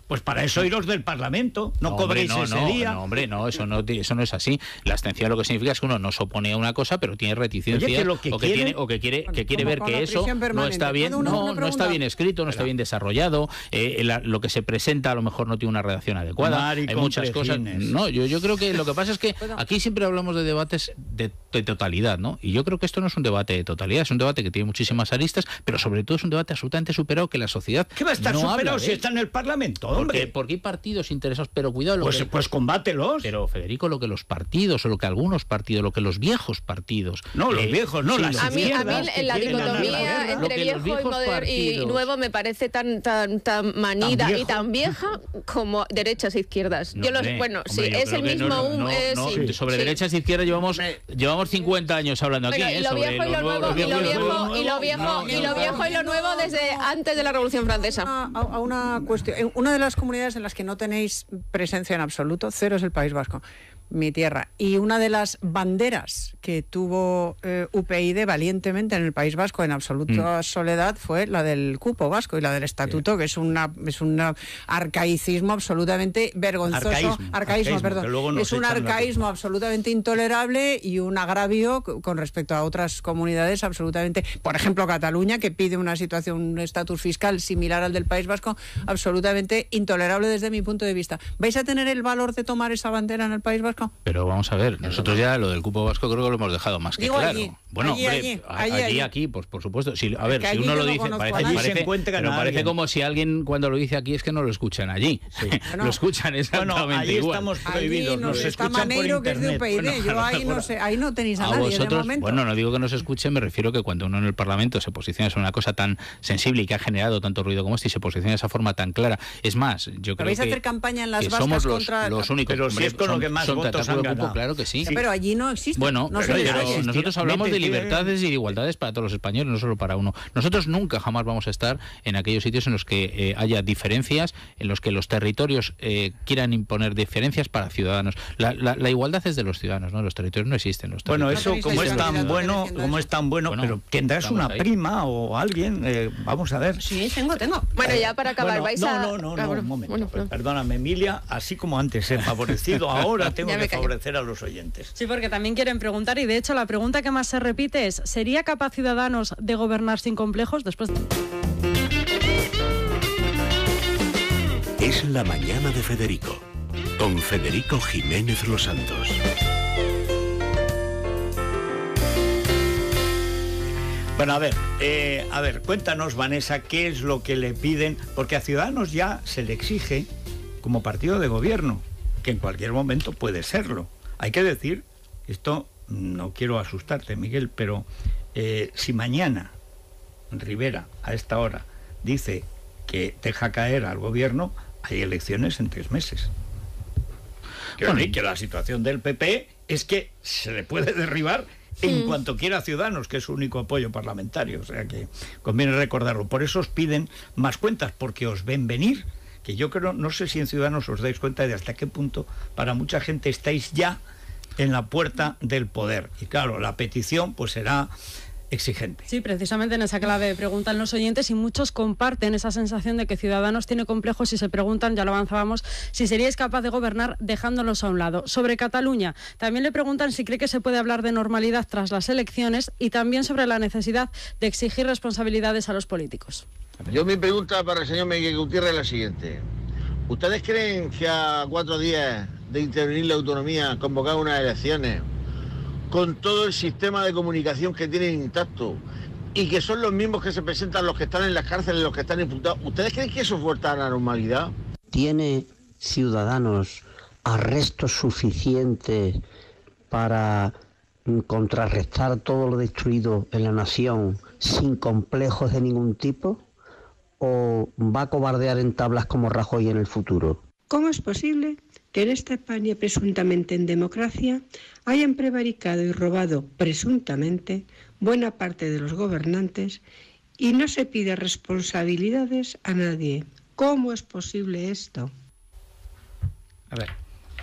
Pues para eso iros del Parlamento, no, no cobréis hombre, no, ese no, día. No, hombre, no eso, no, eso no es así. La abstención lo que significa es que uno no se opone a una cosa, pero tiene reticencia. Oye, que lo que o, que quiere, tiene, o que quiere, que quiere ver que eso no está bien, una, no, una no está bien escrito, no está bien desarrollado, eh, la, lo que se presenta a lo mejor no tiene una redacción adecuada. Mari, hay muchas cosas. No, yo, yo creo que lo que pasa es que aquí siempre hablamos de debates de, de totalidad, ¿no? Y yo creo que esto no es un debate de totalidad, es un debate que tiene muchísimas aristas, pero sobre todo es un debate absolutamente superado que la sociedad. ¿Qué va a estar no superado si está en el Parlamento, hombre? Porque, porque hay partidos interesados, pero cuidado. Lo pues, que, pues combátelos. Pero, Federico, lo que los partidos, o lo que algunos partidos, lo que los viejos partidos... No, los eh, viejos, no, sí, las a mí, a mí en la dicotomía entre viejo y, moder, y nuevo me parece tan tan tan manida tan y tan vieja como derechas e izquierdas. No, yo los, hombre, bueno, hombre, sí, es el mismo... No, un, no, eh, no, sí, sobre sí. derechas e izquierdas llevamos, llevamos cincuenta años hablando aquí. Bueno, y lo eh, viejo y lo nuevo, y lo viejo y lo viejo y lo viejo y lo nuevo desde antes de la Revolución Francesa. A, a una cuestión. Una de las comunidades en las que no tenéis presencia en absoluto, cero, es el País Vasco, mi tierra. Y una de las banderas que tuvo eh, U P Y D valientemente en el País Vasco en absoluta mm. soledad fue la del cupo vasco y la del estatuto, sí. que es una es un arcaicismo absolutamente vergonzoso. Arcaísmo, arcaísmo, arcaísmo perdón. Es un arcaísmo absolutamente intolerable y un agravio con respecto a otras comunidades absolutamente, por ejemplo, Cataluña, que pide una situación, un estatus fiscal similar al del País Vasco, absolutamente intolerable desde mi punto de vista. ¿Vais a tener el valor de tomar esa bandera en el País Vasco? Pero vamos a ver, nosotros ya lo del cupo vasco creo que lo hemos dejado más que Digo claro. Allí, bueno, allí, hombre, allí, allí, allí, allí, aquí, pues por supuesto. Si, a ver, que si uno lo dice, no parece, parece, parece, pero parece alguien. como si alguien cuando lo dice aquí es que no lo escuchan allí. Sí. Bueno, lo escuchan exactamente bueno, allí igual. estamos prohibidos, allí nos, nos está escuchan Manero, por que es de U P Y D. Bueno, Yo ahí no sé, ahí no tenéis a, a nadie vosotros, de momento. Bueno, no digo que nos escuchen, me refiero que cuando uno en el Parlamento se posiciona sobre una cosa tan sensible y que ha generado tanto ruido como este y se posiciona de esa forma tan clara. Es más, yo creo ¿Vais que a hacer campaña en las vascas somos los, contra los únicos. Pero si es con son, lo que más son votos han ganado. Cupo, claro que sí. Sí. Pero allí no existe. Bueno, no pero, pero existe. nosotros hablamos de Métete. libertades y de igualdades para todos los españoles, no solo para uno. Nosotros nunca jamás vamos a estar en aquellos sitios en los que eh, haya diferencias, en los que los territorios eh, quieran imponer diferencias para ciudadanos. La, la, la igualdad es de los ciudadanos, ¿no? Los territorios no existen. Los bueno, territorios. eso como es tan bueno, como es tan bueno, bueno, pero tendrás una ahí. prima o alguien, eh, vamos a ver. Sí, tengo, tengo. Bueno, ya para acabar, bueno, vais no, a... No, no, no, ah, bueno, un momento. bueno, no. Perdóname, Emilia, así como antes he favorecido, ahora tengo Ya me que callo. favorecer a los oyentes. Sí, porque también quieren preguntar, y de hecho la pregunta que más se repite es, ¿sería capaz Ciudadanos de gobernar sin complejos después de... Es la mañana de Federico, con Federico Jiménez Los Santos. Bueno, a ver, eh, a ver, cuéntanos, Vanessa, qué es lo que le piden, porque a Ciudadanos ya se le exige como partido de gobierno, que en cualquier momento puede serlo. Hay que decir, esto no quiero asustarte, Miguel, pero eh, si mañana Rivera, a esta hora, dice que deja caer al gobierno, hay elecciones en tres meses. Que, bueno, que la situación del P P es que se le puede derribar en mm. cuanto quiera Ciudadanos, que es su único apoyo parlamentario, o sea que conviene recordarlo. Por eso os piden más cuentas, porque os ven venir, que yo creo, no sé si en Ciudadanos os dais cuenta de hasta qué punto para mucha gente estáis ya en la puerta del poder. Y claro, la petición pues será exigente. Sí, precisamente en esa clave preguntan los oyentes y muchos comparten esa sensación de que Ciudadanos tiene complejos y se preguntan, ya lo avanzábamos, si seríais capaz de gobernar dejándolos a un lado. Sobre Cataluña, también le preguntan si cree que se puede hablar de normalidad tras las elecciones y también sobre la necesidad de exigir responsabilidades a los políticos. Yo mi pregunta para el señor Miguel Gutiérrez es la siguiente. ¿Ustedes creen que a cuatro días de intervenir la autonomía, convocar unas elecciones, con todo el sistema de comunicación que tienen intacto y que son los mismos que se presentan los que están en las cárceles, los que están imputados, ¿ustedes creen que eso es vuelta a la normalidad? ¿Tiene Ciudadanos arrestos suficientes para contrarrestar todo lo destruido en la nación sin complejos de ningún tipo? ¿O va a cobardear en tablas como Rajoy en el futuro? ¿Cómo es posible que en esta España presuntamente en democracia hayan prevaricado y robado presuntamente buena parte de los gobernantes y no se pide responsabilidades a nadie? ¿Cómo es posible esto? A ver,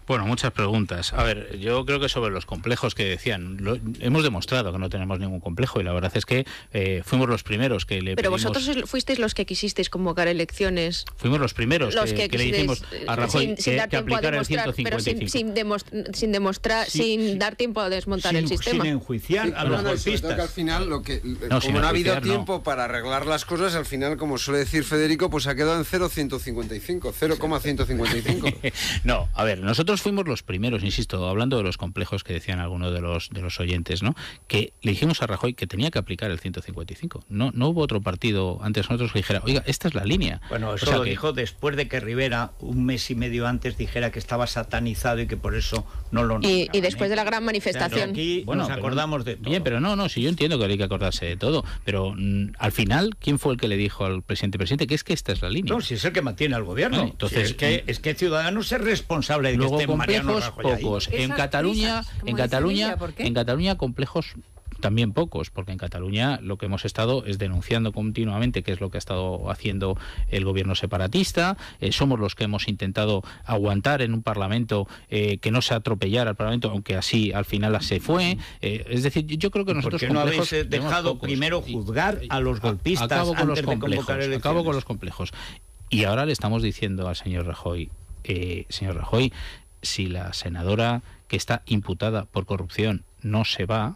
Bueno, muchas preguntas. A ver, yo creo que sobre los complejos que decían, lo, hemos demostrado que no tenemos ningún complejo y la verdad es que eh, fuimos los primeros que le Pero pedimos... vosotros fuisteis los que quisisteis convocar elecciones. Fuimos los primeros los que, que, que le dijimos a Rajoy sin, que, sin dar que tiempo aplicara a el ciento cincuenta y cinco. Pero sin, sin, demostrar, sin, demostrar, Sí, sin sí. dar tiempo a desmontar sin, el sistema. sin enjuiciar Sí, a no, los no, y sobre todo golpistas. que al final, lo que, No, como no ha habido enjuiciar, no. tiempo para arreglar las cosas, al final, como suele decir Federico, pues ha quedado en cero coma ciento cincuenta y cinco, cero coma ciento cincuenta y cinco. No, a ver, nosotros fuimos los primeros, insisto, hablando de los complejos que decían algunos de los de los oyentes, ¿no? Que le dijimos a Rajoy que tenía que aplicar el ciento cincuenta y cinco. No, no hubo otro partido antes de nosotros que dijera, oiga, esta es la línea. Bueno, eso o sea lo que, dijo después de que Rivera, un mes y medio antes, dijera que estaba satanizado y que por eso no lo Y, nombraban, y después ¿eh? de la gran O sea, manifestación. aquí bueno, nos pero- acordamos de todo. Bien, pero no, no, si yo entiendo que hay que acordarse de todo, pero mm, al final, ¿quién fue el que le dijo al presidente? Presidente, que es que esta es la línea. No, si es el que mantiene al gobierno. No, entonces, Si es que es que Ciudadanos es responsable de Luego que esté Mariano complejos Rajoy ahí. pocos. En Esas Cataluña, prisas, como en dice Cataluña, Lidia, ¿por qué? en Cataluña complejos también pocos, porque en Cataluña lo que hemos estado es denunciando continuamente qué es lo que ha estado haciendo el gobierno separatista. Eh, somos los que hemos intentado aguantar en un Parlamento eh, que no se atropellara al Parlamento, aunque así al final se fue. Eh, es decir, yo creo que ¿Por nosotros qué no complejos habéis eh, tenemos dejado pocos. primero juzgar a los golpistas Acabo con los antes de complejos. convocar elecciones? Acabo con los complejos. Y ahora le estamos diciendo al señor Rajoy, eh, señor Rajoy, si la senadora que está imputada por corrupción no se va,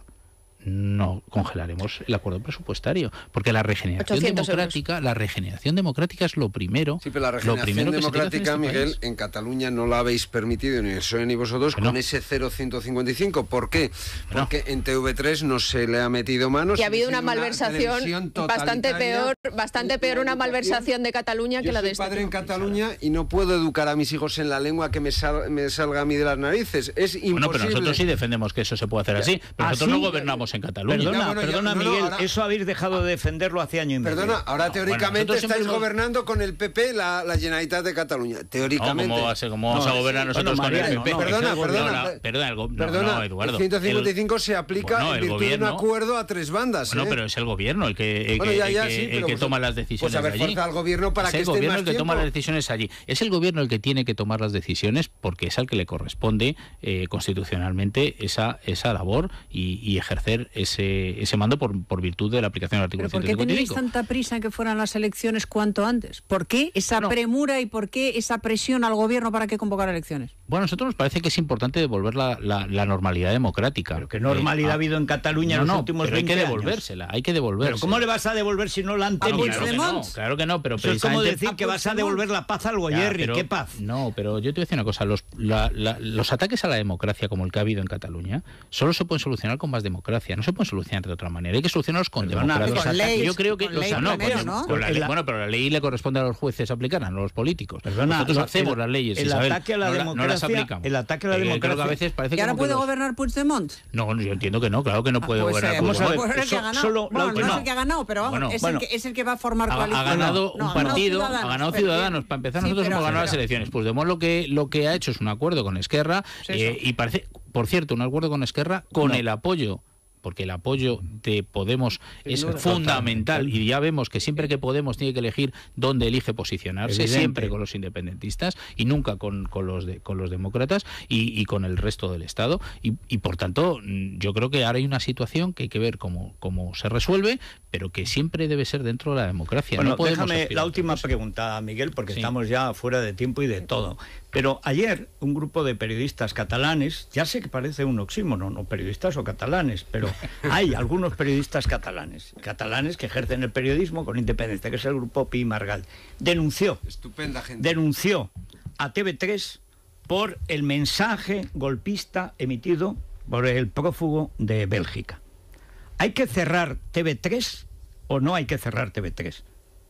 no congelaremos el acuerdo presupuestario, porque la regeneración ochocientos democrática, la regeneración democrática es lo primero. Sí, pero la lo regeneración primero que se tiene que hacer democrática, en este Miguel, país. en Cataluña no la habéis permitido ni el P S O E ni vosotros Bueno. con ese cero coma ciento cincuenta y cinco. ¿Por qué? Bueno. Porque en T V tres no se le ha metido manos. Y ha habido sigue una siendo malversación televisión bastante totalitaria. peor, bastante peor una malversación de Cataluña que Yo la soy de este. padre en Cataluña y no puedo educar a mis hijos en la lengua que me, sal- me salga a mí de las narices. Es imposible. Bueno, pero nosotros sí defendemos que eso se puede hacer así. Pero nosotros ¿Ah, no sí? gobernamos en Cataluña. Perdona, Ya, bueno, ya, perdona no, no, Miguel, ahora- eso habéis dejado de defenderlo hace año y medio. Perdona, ahora No, teóricamente bueno, nosotros siempre estáis hemos- gobernando con el P P la, la Generalitat de Cataluña. No, Teóricamente. ¿cómo, va a ser- cómo vamos No, a gobernar sí, nosotros bueno, con el Mariano, P P? no, Perdona, No, perdona, la- per- perdona, el go- no, Perdona, no, Eduardo. el ciento cincuenta y cinco El- se aplica bueno, en el virtud de gobierno- un acuerdo a tres bandas. Bueno, ¿eh? pero es el gobierno el que, el Bueno, que, ya, ya, el que- sí, el pero que pues- toma las decisiones pues haber allí. fuerza al gobierno para es que el esté gobierno más el que toma tiempo. las decisiones allí. Es el gobierno el que tiene que tomar las decisiones porque es al que le corresponde eh, constitucionalmente esa esa labor y, y ejercer ese ese mando por, por virtud de la aplicación del artículo ¿Pero por ciento qué cincuenta y teníais cinco. tanta prisa en que fueran las elecciones cuanto antes? ¿Por qué esa No. premura y por qué esa presión al gobierno para que convocara elecciones? Bueno, a nosotros nos parece que es importante devolver la, la, la normalidad democrática. Pero ¿qué normalidad Eh, ha habido en Cataluña no, en los no, últimos pero hay que veinte años? devolvérsela, hay que devolvérsela. ¿Pero cómo le vas a devolver si no la han Ah, no, tenido? claro que no, claro que no, pero Eso es como precisamente- decir que vas a devolver la paz al Ya, Goyerri. pero- ¿Qué paz? No, pero yo te voy a decir una cosa. Los, la- la- los ataques a la democracia como el que ha habido en Cataluña solo se pueden solucionar con más democracia. No se pueden solucionar de otra manera. Hay que solucionarlos con Perdona, democracia. los Los ataques- leyes, yo creo que con los- ley no, primero, con- ¿no? con la ley- La- bueno, pero la ley le corresponde a los jueces aplicarla, no a los políticos. Perdona, Nosotros lo- hacemos el- las leyes, el Isabel, ataque a la no, la- no las democracia- aplicamos. el ataque a la Eh, creo que democracia- a veces parece ¿Y ahora como que puede los- gobernar Puigdemont? No, yo entiendo que no, claro que no puede Pues, gobernar. eh, Vamos a ver, pues es el que ha so- ganado. solo Bueno, la- no es no. el que ha ganado, pero vamos, Bueno, es, bueno. el que, es el que va a formar Ha, coalición. ha ganado No, un ha ganado partido, ha Ciudadanos, ganado pero Ciudadanos. que- Para empezar, Sí, nosotros pero- hemos ganado pero- las elecciones. Pues lo que lo que ha hecho es un acuerdo con Esquerra Es eso. eh, y parece, por cierto, un acuerdo con Esquerra con No. el apoyo, porque el apoyo de Podemos es duda. fundamental y ya vemos que siempre que Podemos tiene que elegir dónde elige posicionarse, Evidente. siempre con los independentistas y nunca con, con los de, con los demócratas y, y con el resto del Estado y, y por tanto mm, yo creo que ahora hay una situación que hay que ver cómo, cómo se resuelve, pero que siempre debe ser dentro de la democracia. Bueno, no podemos déjame aspirar la a última otra cosa. pregunta, Miguel, porque Sí. estamos ya fuera de tiempo y de todo. Pero ayer un grupo de periodistas catalanes, ya sé que parece un oxímoron, no periodistas o catalanes, pero hay algunos periodistas catalanes, catalanes que ejercen el periodismo con independencia, que es el grupo Pi Margal, denunció, Estupenda gente. denunció a T V tres por el mensaje golpista emitido por el prófugo de Bélgica. ¿Hay que cerrar T V tres o no hay que cerrar T V tres?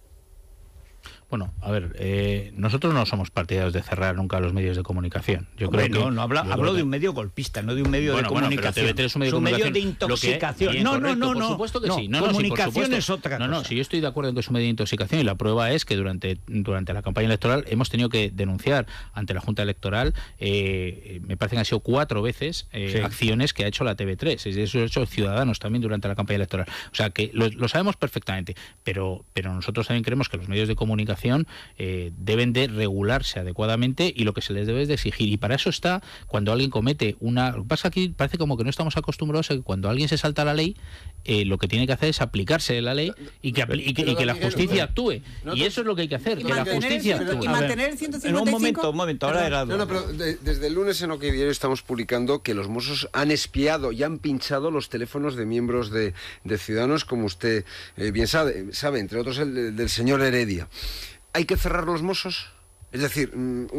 Bueno, a ver, eh, nosotros no somos partidarios de cerrar nunca los medios de comunicación. Yo Hombre, creo que, no, no habla, yo hablo creo de que- un medio golpista, no de un medio Bueno, de bueno, pero comunicación. T V tres es un medio de Es comunicación. de Lo que- intoxicación. bien, no, correcto, no, no, por no. supuesto que no, sí. No, no, sí, por comunicación supuesto. es otra No, no, cosa. si yo estoy de acuerdo en que es un medio de intoxicación y la prueba es que durante, durante la campaña electoral hemos tenido que denunciar ante la Junta Electoral, eh, me parece que han sido cuatro veces eh, Sí. acciones que ha hecho la T V tres. Y eso ha hecho Ciudadanos también durante la campaña electoral. O sea que lo, lo sabemos perfectamente, pero, pero nosotros también creemos que los medios de comunicación comunicación eh, deben de regularse adecuadamente y lo que se les debe es de exigir. Y para eso está cuando alguien comete una... Lo que pasa aquí parece como que no estamos acostumbrados a que cuando alguien se salta la ley, eh, lo que tiene que hacer es aplicarse la ley y que, y que, y que la justicia actúe. Y eso es lo que hay que hacer, que la justicia actúe. Y mantener el ciento cincuenta y cinco... Un momento, un momento, ahora era... No, no, pero de, desde el lunes en OK Diario estamos publicando que los Mossos han espiado y han pinchado los teléfonos de miembros de, de Ciudadanos, como usted eh, bien sabe, sabe, entre otros el del señor Heredia. ¿Hay que cerrar los Mossos? Es decir, un,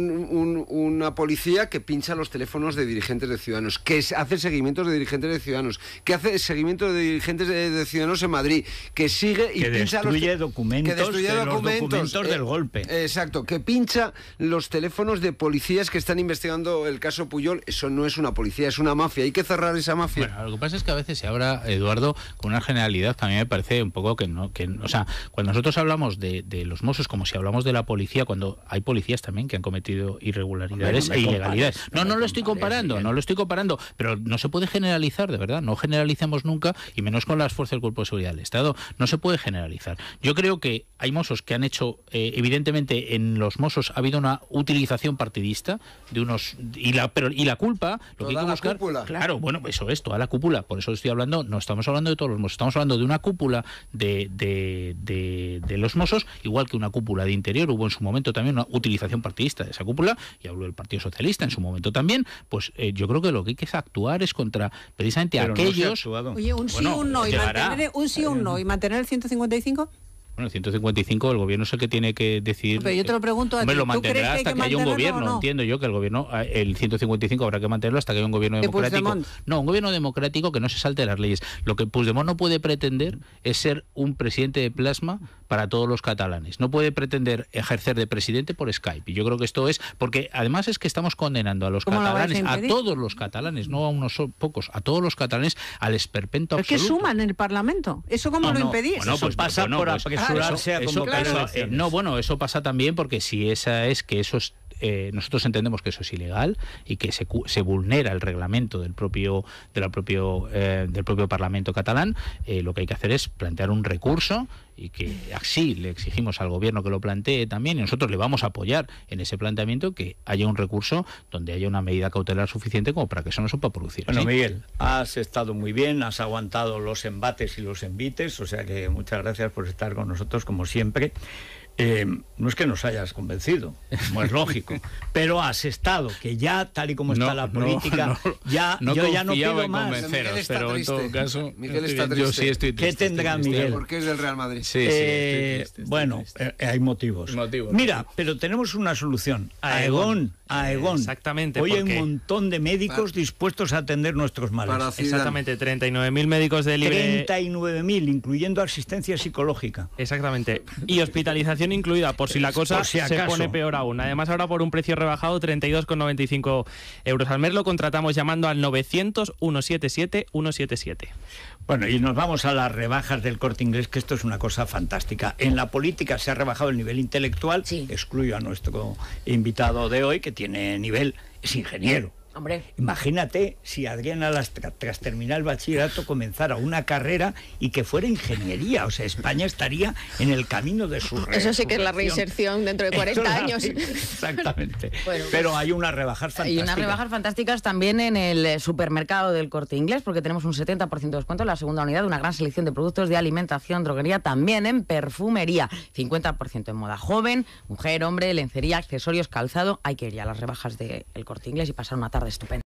un, una policía que pincha los teléfonos de dirigentes de Ciudadanos, que hace seguimientos de dirigentes de Ciudadanos, que hace seguimiento de dirigentes de, de Ciudadanos en Madrid, que sigue y que pincha destruye los documentos, que destruye de documentos, los documentos eh, del golpe. Exacto, que pincha los teléfonos de policías que están investigando el caso Pujol. Eso no es una policía, es una mafia. Hay que cerrar esa mafia. Bueno, lo que pasa es que a veces se habla, Eduardo, con una generalidad que a mí me parece un poco que no, que, o sea, cuando nosotros hablamos de, de los Mossos como si hablamos de la policía, cuando hay policías también que han cometido irregularidades Hombre, no e ilegalidades. compares, No, no, no no lo estoy comparando, no lo estoy comparando, pero no se puede generalizar, de verdad, no generalicemos nunca, y menos con las fuerzas del Cuerpo de Seguridad del Estado, no se puede generalizar. Yo creo que hay Mossos que han hecho, eh, evidentemente en los Mossos ha habido una utilización partidista de unos, y la, pero, y la culpa, lo que hay que buscar, cúpula. Claro, bueno, eso es, toda la cúpula, por eso estoy hablando, no estamos hablando de todos los Mossos, estamos hablando de una cúpula de, de, de, de los Mossos, igual que una cúpula de Interior, hubo en su momento también una utilización partidista de esa cúpula, y habló del Partido Socialista en su momento también, pues eh, yo creo que lo que hay que actuar es contra precisamente Pero aquellos... No Oye, un sí, bueno, un no, y llegará. mantener, un sí, un no, y mantener el ciento cincuenta y cinco... Bueno, el ciento cincuenta y cinco, el gobierno es el que tiene que decidir. Pero yo te lo pregunto a Hombre, ti, lo ¿tú mantendrá crees que hay hasta que que haya un mantenerlo gobierno. o no? Entiendo yo que el gobierno, el ciento cincuenta y cinco habrá que mantenerlo hasta que haya un gobierno ¿De democrático. Puigdemont? No, un gobierno democrático que no se salte las leyes. Lo que Puigdemont no puede pretender es ser un presidente de plasma para todos los catalanes. No puede pretender ejercer de presidente por Skype. Y yo creo que esto es porque además es que estamos condenando a los ¿Cómo lo vais a catalanes, a impedir? todos los catalanes, no a unos so- pocos, a todos los catalanes al esperpento Es que absoluto. suman en el Parlamento. ¿Eso cómo No, lo no, impedís? bueno, pues pasa bueno, por pues, apresurarse claro, a eso- convocar eso- elecciones. eh, no, bueno, eso pasa también porque si esa es que eso es eh, nosotros entendemos que eso es ilegal y que se, se vulnera el reglamento del propio de la propio eh, del propio Parlamento catalán, eh, lo que hay que hacer es plantear un recurso y que así le exigimos al gobierno que lo plantee también, y nosotros le vamos a apoyar en ese planteamiento, que haya un recurso donde haya una medida cautelar suficiente como para que eso no se pueda producir. Bueno, ¿sí? Miguel, has estado muy bien, has aguantado los embates y los envites, o sea que muchas gracias por estar con nosotros como siempre. Eh, no es que nos hayas convencido, como es lógico, pero has estado, que ya tal y como está No, la no, política, no, ya no yo ya no confiaba pido en más. convenceros, Miguel está pero en todo triste. caso, Miguel está yo triste. sí estoy triste. ¿Qué tendrá estoy triste. Miguel? Porque es del Real Madrid. Sí, sí, Eh, estoy triste, estoy bueno, triste. eh, hay motivos. Motivos, Mira, motivos. pero tenemos una solución. Aegón. Aegón, Aegón. Exactamente, Hoy hay porque- un montón de médicos dispuestos a atender nuestros males. Para Zidane. Exactamente, treinta y nueve mil médicos de libre... treinta y nueve mil, incluyendo asistencia psicológica. Exactamente. Y hospitalización incluida, por si la cosa Por si se acaso. pone peor aún. Además, ahora por un precio rebajado, treinta y dos con noventa y cinco euros al mes. Lo contratamos llamando al novecientos, ciento setenta y siete, ciento setenta y siete. Bueno, y nos vamos a las rebajas del Corte Inglés, que esto es una cosa fantástica. En la política se ha rebajado el nivel intelectual, Sí. excluyo a nuestro invitado de hoy, que tiene nivel, es ingeniero. Hombre. Imagínate si Adriana, las- tra- tras terminar el bachillerato, comenzara una carrera y que fuera ingeniería. O sea, España estaría en el camino de su Eso sí que es la resurrección. reinserción dentro de Eso es cuarenta la- años. Exactamente. Bueno, Pero hay unas rebajas Y fantásticas. unas rebajas fantásticas también en el eh, supermercado del Corte Inglés, porque tenemos un setenta por ciento de descuento en la segunda unidad, una gran selección de productos de alimentación, droguería, también en perfumería, cincuenta por ciento en moda joven, mujer, hombre, lencería, accesorios, calzado. Hay que ir ya a las rebajas del Corte Inglés y pasar una tarde estupenda.